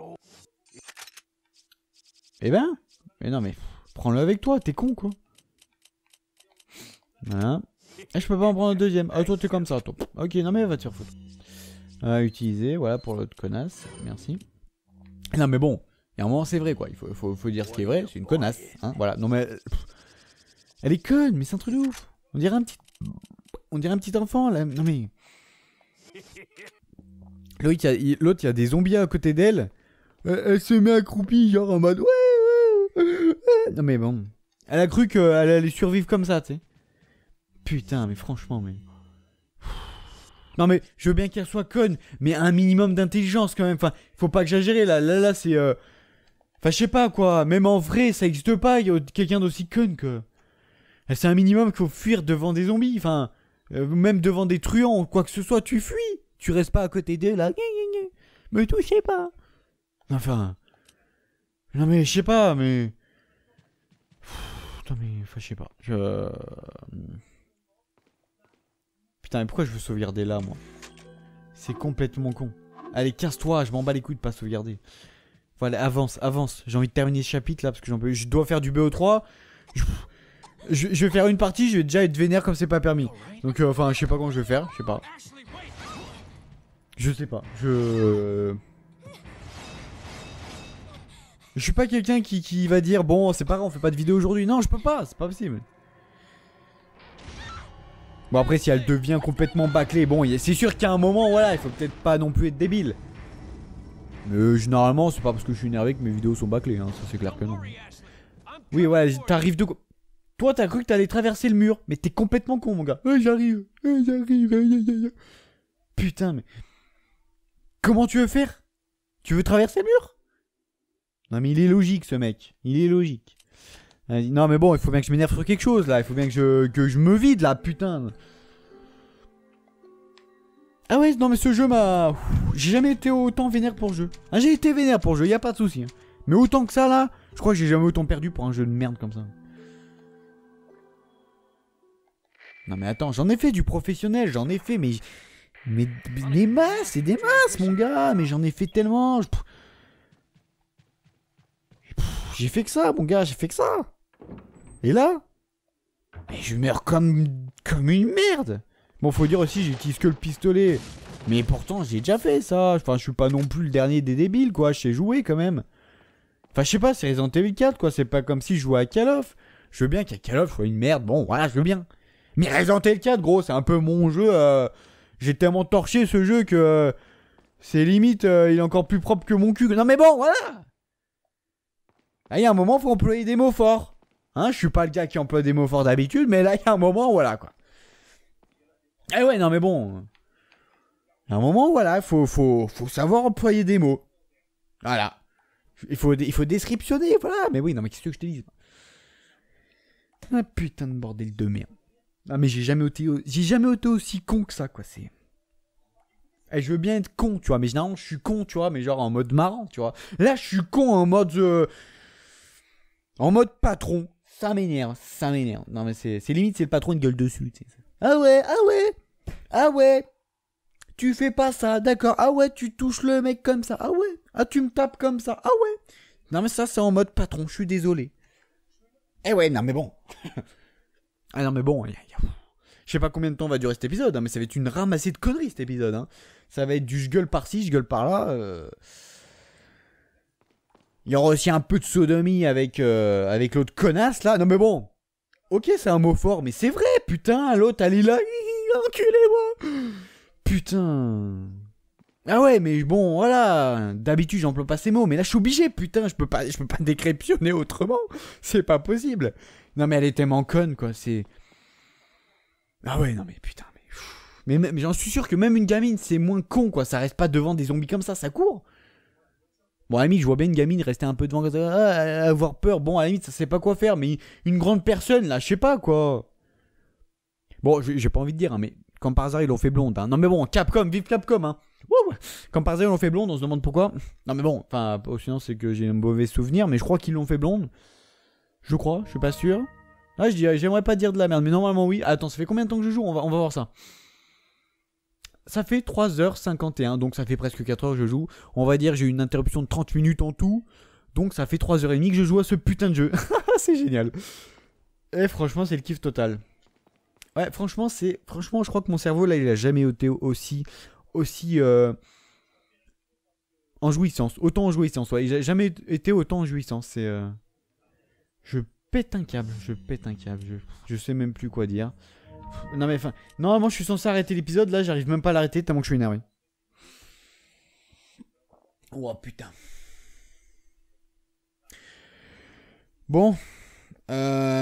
Speaker 1: Eh ben. Mais non, mais... Prends-le avec toi, t'es con quoi. Voilà. Et je peux pas en prendre un deuxième. Ah, toi t'es comme ça, toi. Ok, non mais va te faire foutre. Utiliser, voilà pour l'autre connasse. Merci. Non mais bon, il y a un moment c'est vrai quoi. Il faut dire ce qui est vrai, c'est une connasse. Hein, voilà, non mais... Elle est conne, mais c'est un truc de ouf. On dirait un petit enfant là. Non mais... L'autre, il y a des zombies à côté d'elle. Elle se met accroupie, genre en mode... Non mais bon. Elle a cru qu'elle allait survivre comme ça, tu sais. Putain, mais franchement, mais... Non mais, je veux bien qu'elle soit conne, mais un minimum d'intelligence quand même. Enfin, faut pas exagérer, là, c'est... Enfin, je sais pas, quoi. Même en vrai, ça existe pas, quelqu'un d'aussi conne que... C'est un minimum qu'il faut fuir devant des zombies, enfin... même devant des truands, quoi que ce soit, tu fuis. Tu restes pas à côté d'eux, là. Me touchez pas. Enfin... Non mais, je sais pas, mais... Putain, mais... Enfin, je sais pas. Putain, mais pourquoi je veux sauvegarder là, moi? C'est complètement con. Allez, casse-toi, je m'en bats les couilles de pas sauvegarder. Voilà, avance. J'ai envie de terminer ce chapitre là, parce que je dois faire du BO3. Je vais faire une partie, je vais déjà être vénère comme c'est pas permis. Donc, enfin, je sais pas comment je vais faire, je sais pas. Je suis pas quelqu'un qui va dire bon c'est pas grave on fait pas de vidéo aujourd'hui. Non je peux pas, c'est pas possible. Bon après si elle devient complètement bâclée, bon c'est sûr qu'à un moment voilà il faut peut-être pas non plus être débile. Mais généralement c'est pas parce que je suis énervé que mes vidéos sont bâclées, hein, ça c'est clair que non. Oui ouais t'arrives de... Toi t'as cru que t'allais traverser le mur, mais t'es complètement con mon gars. J'arrive. Putain mais... Comment tu veux faire? Tu veux traverser le mur? Non mais il est logique ce mec, il est logique. Non mais bon, il faut bien que je m'énerve sur quelque chose là, il faut bien que je me vide là, putain. Ah ouais, non mais ce jeu m'a... J'ai jamais été autant vénère pour le jeu. Hein, j'ai été vénère pour le jeu, y a pas de souci. Hein. Mais autant que ça là, je crois que j'ai jamais autant perdu pour un jeu de merde comme ça. Non mais attends, j'en ai fait du professionnel, j'en ai fait, mais des masses, c'est des masses mon gars, mais j'en ai fait tellement... J'ai fait que ça, mon gars, j'ai fait que ça. Et là, mais je meurs comme une merde. Bon, faut dire aussi, j'utilise que le pistolet. Mais pourtant, j'ai déjà fait ça. Enfin, je suis pas non plus le dernier des débiles, quoi. Je sais jouer quand même. Enfin, je sais pas, c'est Resident Evil 4, quoi. C'est pas comme si je jouais à Call of. Je veux bien qu'à Call of soit une merde. Bon, voilà, je veux bien. Mais Resident Evil 4, gros, c'est un peu mon jeu. J'ai tellement torché ce jeu que c'est limite, il est encore plus propre que mon cul. Non, mais bon, voilà. Là, il y a un moment, faut employer des mots forts. Hein, je suis pas le gars qui emploie des mots forts d'habitude, mais là, il y a un moment, voilà, quoi. Eh ouais, non, mais bon. Il y a un moment, voilà, faut savoir employer des mots. Voilà. Il faut descriptionner, voilà. Mais oui, non, mais qu'est-ce que je te dis? Ah, putain de bordel de merde. Ah mais j'ai jamais été aussi con que ça, quoi. C'est... Eh, je veux bien être con, tu vois, mais généralement je suis con, tu vois, mais genre en mode marrant, tu vois. Là, je suis con en mode patron. Ça m'énerve, ça m'énerve. Non mais c'est limite, c'est le patron, une gueule dessus, tu sais. Ah ouais, ah ouais, ah ouais. Tu fais pas ça, d'accord. Ah ouais, tu touches le mec comme ça. Ah ouais. Ah, tu me tapes comme ça. Ah ouais. Non mais ça, c'est en mode patron, je suis désolé. Eh ouais, non mais bon. Ah non mais bon, je sais pas combien de temps va durer cet épisode, hein, mais ça va être une ramassée de conneries cet épisode. Hein. Ça va être du je gueule par-ci, je gueule par-là. Il y aura aussi un peu de sodomie avec l'autre connasse là. Non mais bon, ok c'est un mot fort, mais c'est vrai, putain, l'autre elle est là, enculez-moi. Putain. Ah ouais, mais bon, voilà. D'habitude j'emploie pas ces mots, mais là je suis obligé, putain, je peux pas décrépionner autrement. C'est pas possible. Non mais elle est tellement conne quoi, c'est... Ah ouais, non mais putain, mais j'en suis sûr que même une gamine c'est moins con quoi, ça reste pas devant des zombies comme ça court. Bon, à la limite, je vois bien une gamine rester un peu devant, avoir peur. Bon, à la limite, ça sait pas quoi faire, mais une grande personne, là, je sais pas quoi. Bon, j'ai pas envie de dire, hein, mais comme par hasard, ils l'ont fait blonde. Hein. Non, mais bon, Capcom, vive Capcom, hein. Wouh. Comme par hasard, ils l'ont fait blonde, on se demande pourquoi. Non, mais bon, enfin, sinon, c'est que j'ai un mauvais souvenir, mais je crois qu'ils l'ont fait blonde. Je crois, je suis pas sûr. Ah, j'aimerais pas dire de la merde, mais normalement, oui. Attends, ça fait combien de temps que je joue on va voir ça. Ça fait 3h51, donc ça fait presque 4h que je joue. On va dire j'ai eu une interruption de 30 minutes en tout. Donc ça fait 3h30 que je joue à ce putain de jeu. C'est génial. Et franchement, c'est le kiff total. Ouais, franchement, je crois que mon cerveau, là, il a jamais été aussi en jouissance. Autant en jouissance, ouais. Il a jamais été autant en jouissance. C'est... Je pète un câble. Je sais même plus quoi dire. Non mais enfin, normalement je suis censé arrêter l'épisode, là j'arrive même pas à l'arrêter tellement que je suis énervé. Oh putain. Bon. Il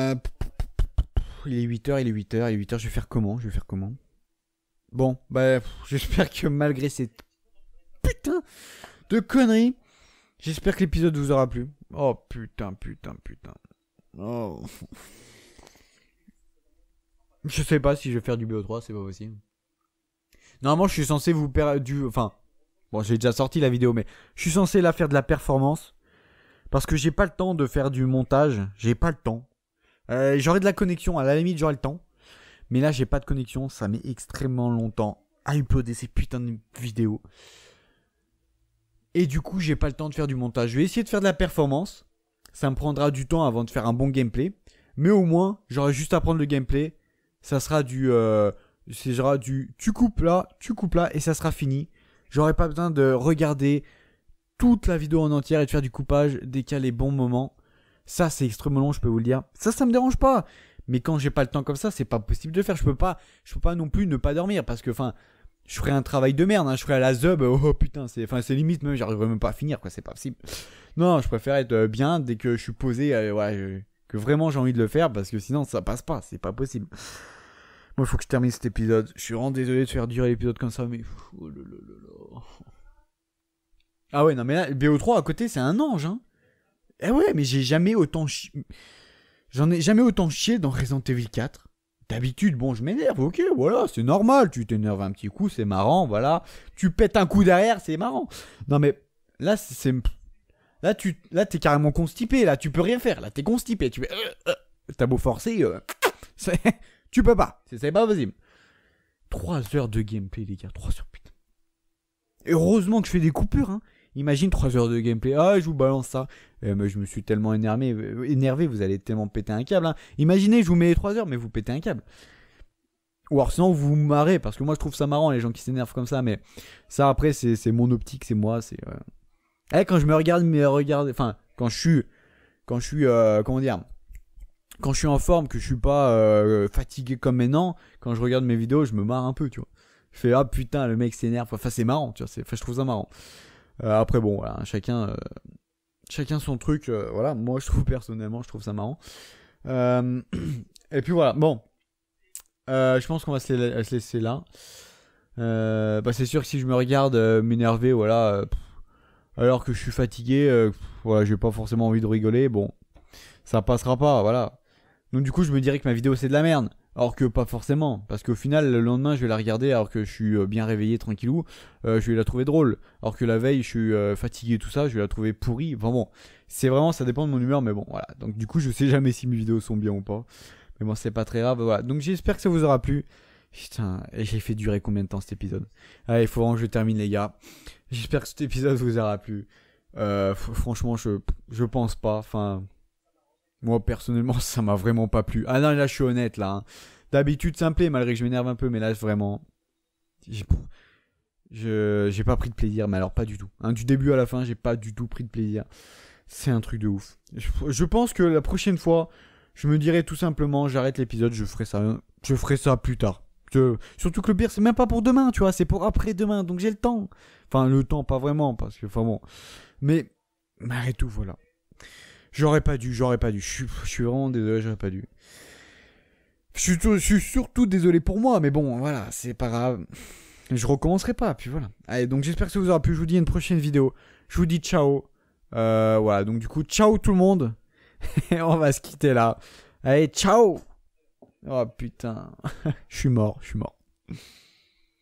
Speaker 1: est 8h, je vais faire comment Bon, bah j'espère que malgré cette putain de conneries, j'espère que l'épisode vous aura plu. Oh putain. Oh. Je sais pas si je vais faire du BO3, c'est pas possible. Normalement, je suis censé vous perdre du... Enfin, bon, j'ai déjà sorti la vidéo, mais je suis censé la faire de la performance. Parce que j'ai pas le temps de faire du montage. J'ai pas le temps. J'aurai de la connexion, à la limite, j'aurai le temps. Mais là, j'ai pas de connexion. Ça met extrêmement longtemps à uploader ces putains de vidéos. Et du coup, j'ai pas le temps de faire du montage. Je vais essayer de faire de la performance. Ça me prendra du temps avant de faire un bon gameplay. Mais au moins, j'aurai juste à prendre le gameplay. Ça sera du tu coupes là et ça sera fini. J'aurai pas besoin de regarder toute la vidéo en entière et de faire du coupage dès qu'il y a les bons moments. Ça c'est extrêmement long, je peux vous le dire. Ça me dérange pas. Mais quand j'ai pas le temps comme ça, c'est pas possible de faire. Je peux pas non plus ne pas dormir parce que enfin, je ferais un travail de merde, hein. Je ferais à la zub. Oh putain, c'est limite même j'arriverais même pas à finir quoi, c'est pas possible. Non, je préfère être bien dès que je suis posé que vraiment j'ai envie de le faire parce que sinon ça passe pas, c'est pas possible. Moi, il faut que je termine cet épisode. Je suis vraiment désolé de faire durer l'épisode comme ça, mais... Oh là là là là. Ah ouais, non, mais là, BO3 à côté, c'est un ange, hein. Eh ouais, mais j'en ai jamais autant chié dans Resident Evil 4. D'habitude, bon, je m'énerve, ok, voilà, c'est normal. Tu t'énerves un petit coup, c'est marrant, voilà. Tu pètes un coup derrière, c'est marrant. Non, mais là, Là, t'es carrément constipé, là, tu peux rien faire. Là, t'es constipé, t'as beau forcer... Tu peux pas, c'est pas possible. 3 heures de gameplay, les gars, 3 heures, putain. Et heureusement que je fais des coupures, hein. Imagine 3 heures de gameplay, ah, je vous balance ça. Mais je me suis tellement énervé, vous allez tellement péter un câble, hein. Imaginez, je vous mets les 3 heures, mais vous pétez un câble. Ou alors sinon, vous vous marrez, parce que moi, je trouve ça marrant, les gens qui s'énervent comme ça, mais ça, après, c'est mon optique, c'est moi, c'est... quand je me regarde, enfin, quand je suis, comment dire... Quand je suis en forme, que je suis pas fatigué comme maintenant, quand je regarde mes vidéos, je me marre un peu, tu vois. Je fais ah putain, le mec s'énerve. Enfin, c'est marrant, tu vois. Je trouve ça marrant. Après, bon, voilà, chacun son truc. Voilà, moi, personnellement, je trouve ça marrant. Et puis voilà, bon. Je pense qu'on va se laisser là. C'est sûr que si je me regarde m'énerver, voilà, alors que je suis fatigué, voilà, j'ai pas forcément envie de rigoler. Bon, ça passera pas, voilà. Donc du coup je me dirais que ma vidéo c'est de la merde. Alors que pas forcément, parce qu'au final, le lendemain, je vais la regarder alors que je suis bien réveillé, tranquillou, je vais la trouver drôle. Alors que la veille, je suis fatigué, tout ça, je vais la trouver pourrie. Enfin bon, c'est vraiment, ça dépend de mon humeur, mais bon, voilà. Donc du coup, je sais jamais si mes vidéos sont bien ou pas. Mais bon, c'est pas très grave, voilà. Donc j'espère que ça vous aura plu. Putain, et j'ai fait durer combien de temps cet épisode? Allez, il faut vraiment que je termine, les gars. J'espère que cet épisode vous aura plu. Franchement, je pense pas, enfin... Moi, personnellement, ça m'a vraiment pas plu. Ah non, là, je suis honnête, là. Hein. D'habitude, ça me plaît, malgré que je m'énerve un peu, mais là, vraiment... J'ai pas pris de plaisir, mais alors pas du tout. Hein, du début à la fin, j'ai pas du tout pris de plaisir. C'est un truc de ouf. Je pense que la prochaine fois, je me dirai tout simplement, j'arrête l'épisode, je ferai ça plus tard. Surtout que le pire, c'est même pas pour demain, tu vois, c'est pour après-demain, donc j'ai le temps. Enfin, le temps, pas vraiment, parce que, enfin bon. Mais tout, voilà. J'aurais pas dû. Je suis vraiment désolé, j'aurais pas dû. Je suis surtout désolé pour moi, mais bon, voilà, c'est pas grave. Je recommencerai pas, puis voilà. Allez, donc j'espère que ça vous aura plu. Je vous dis à une prochaine vidéo. Je vous dis ciao. Voilà, donc du coup, ciao tout le monde. Et on va se quitter là. Allez, ciao. Oh putain. Je suis mort.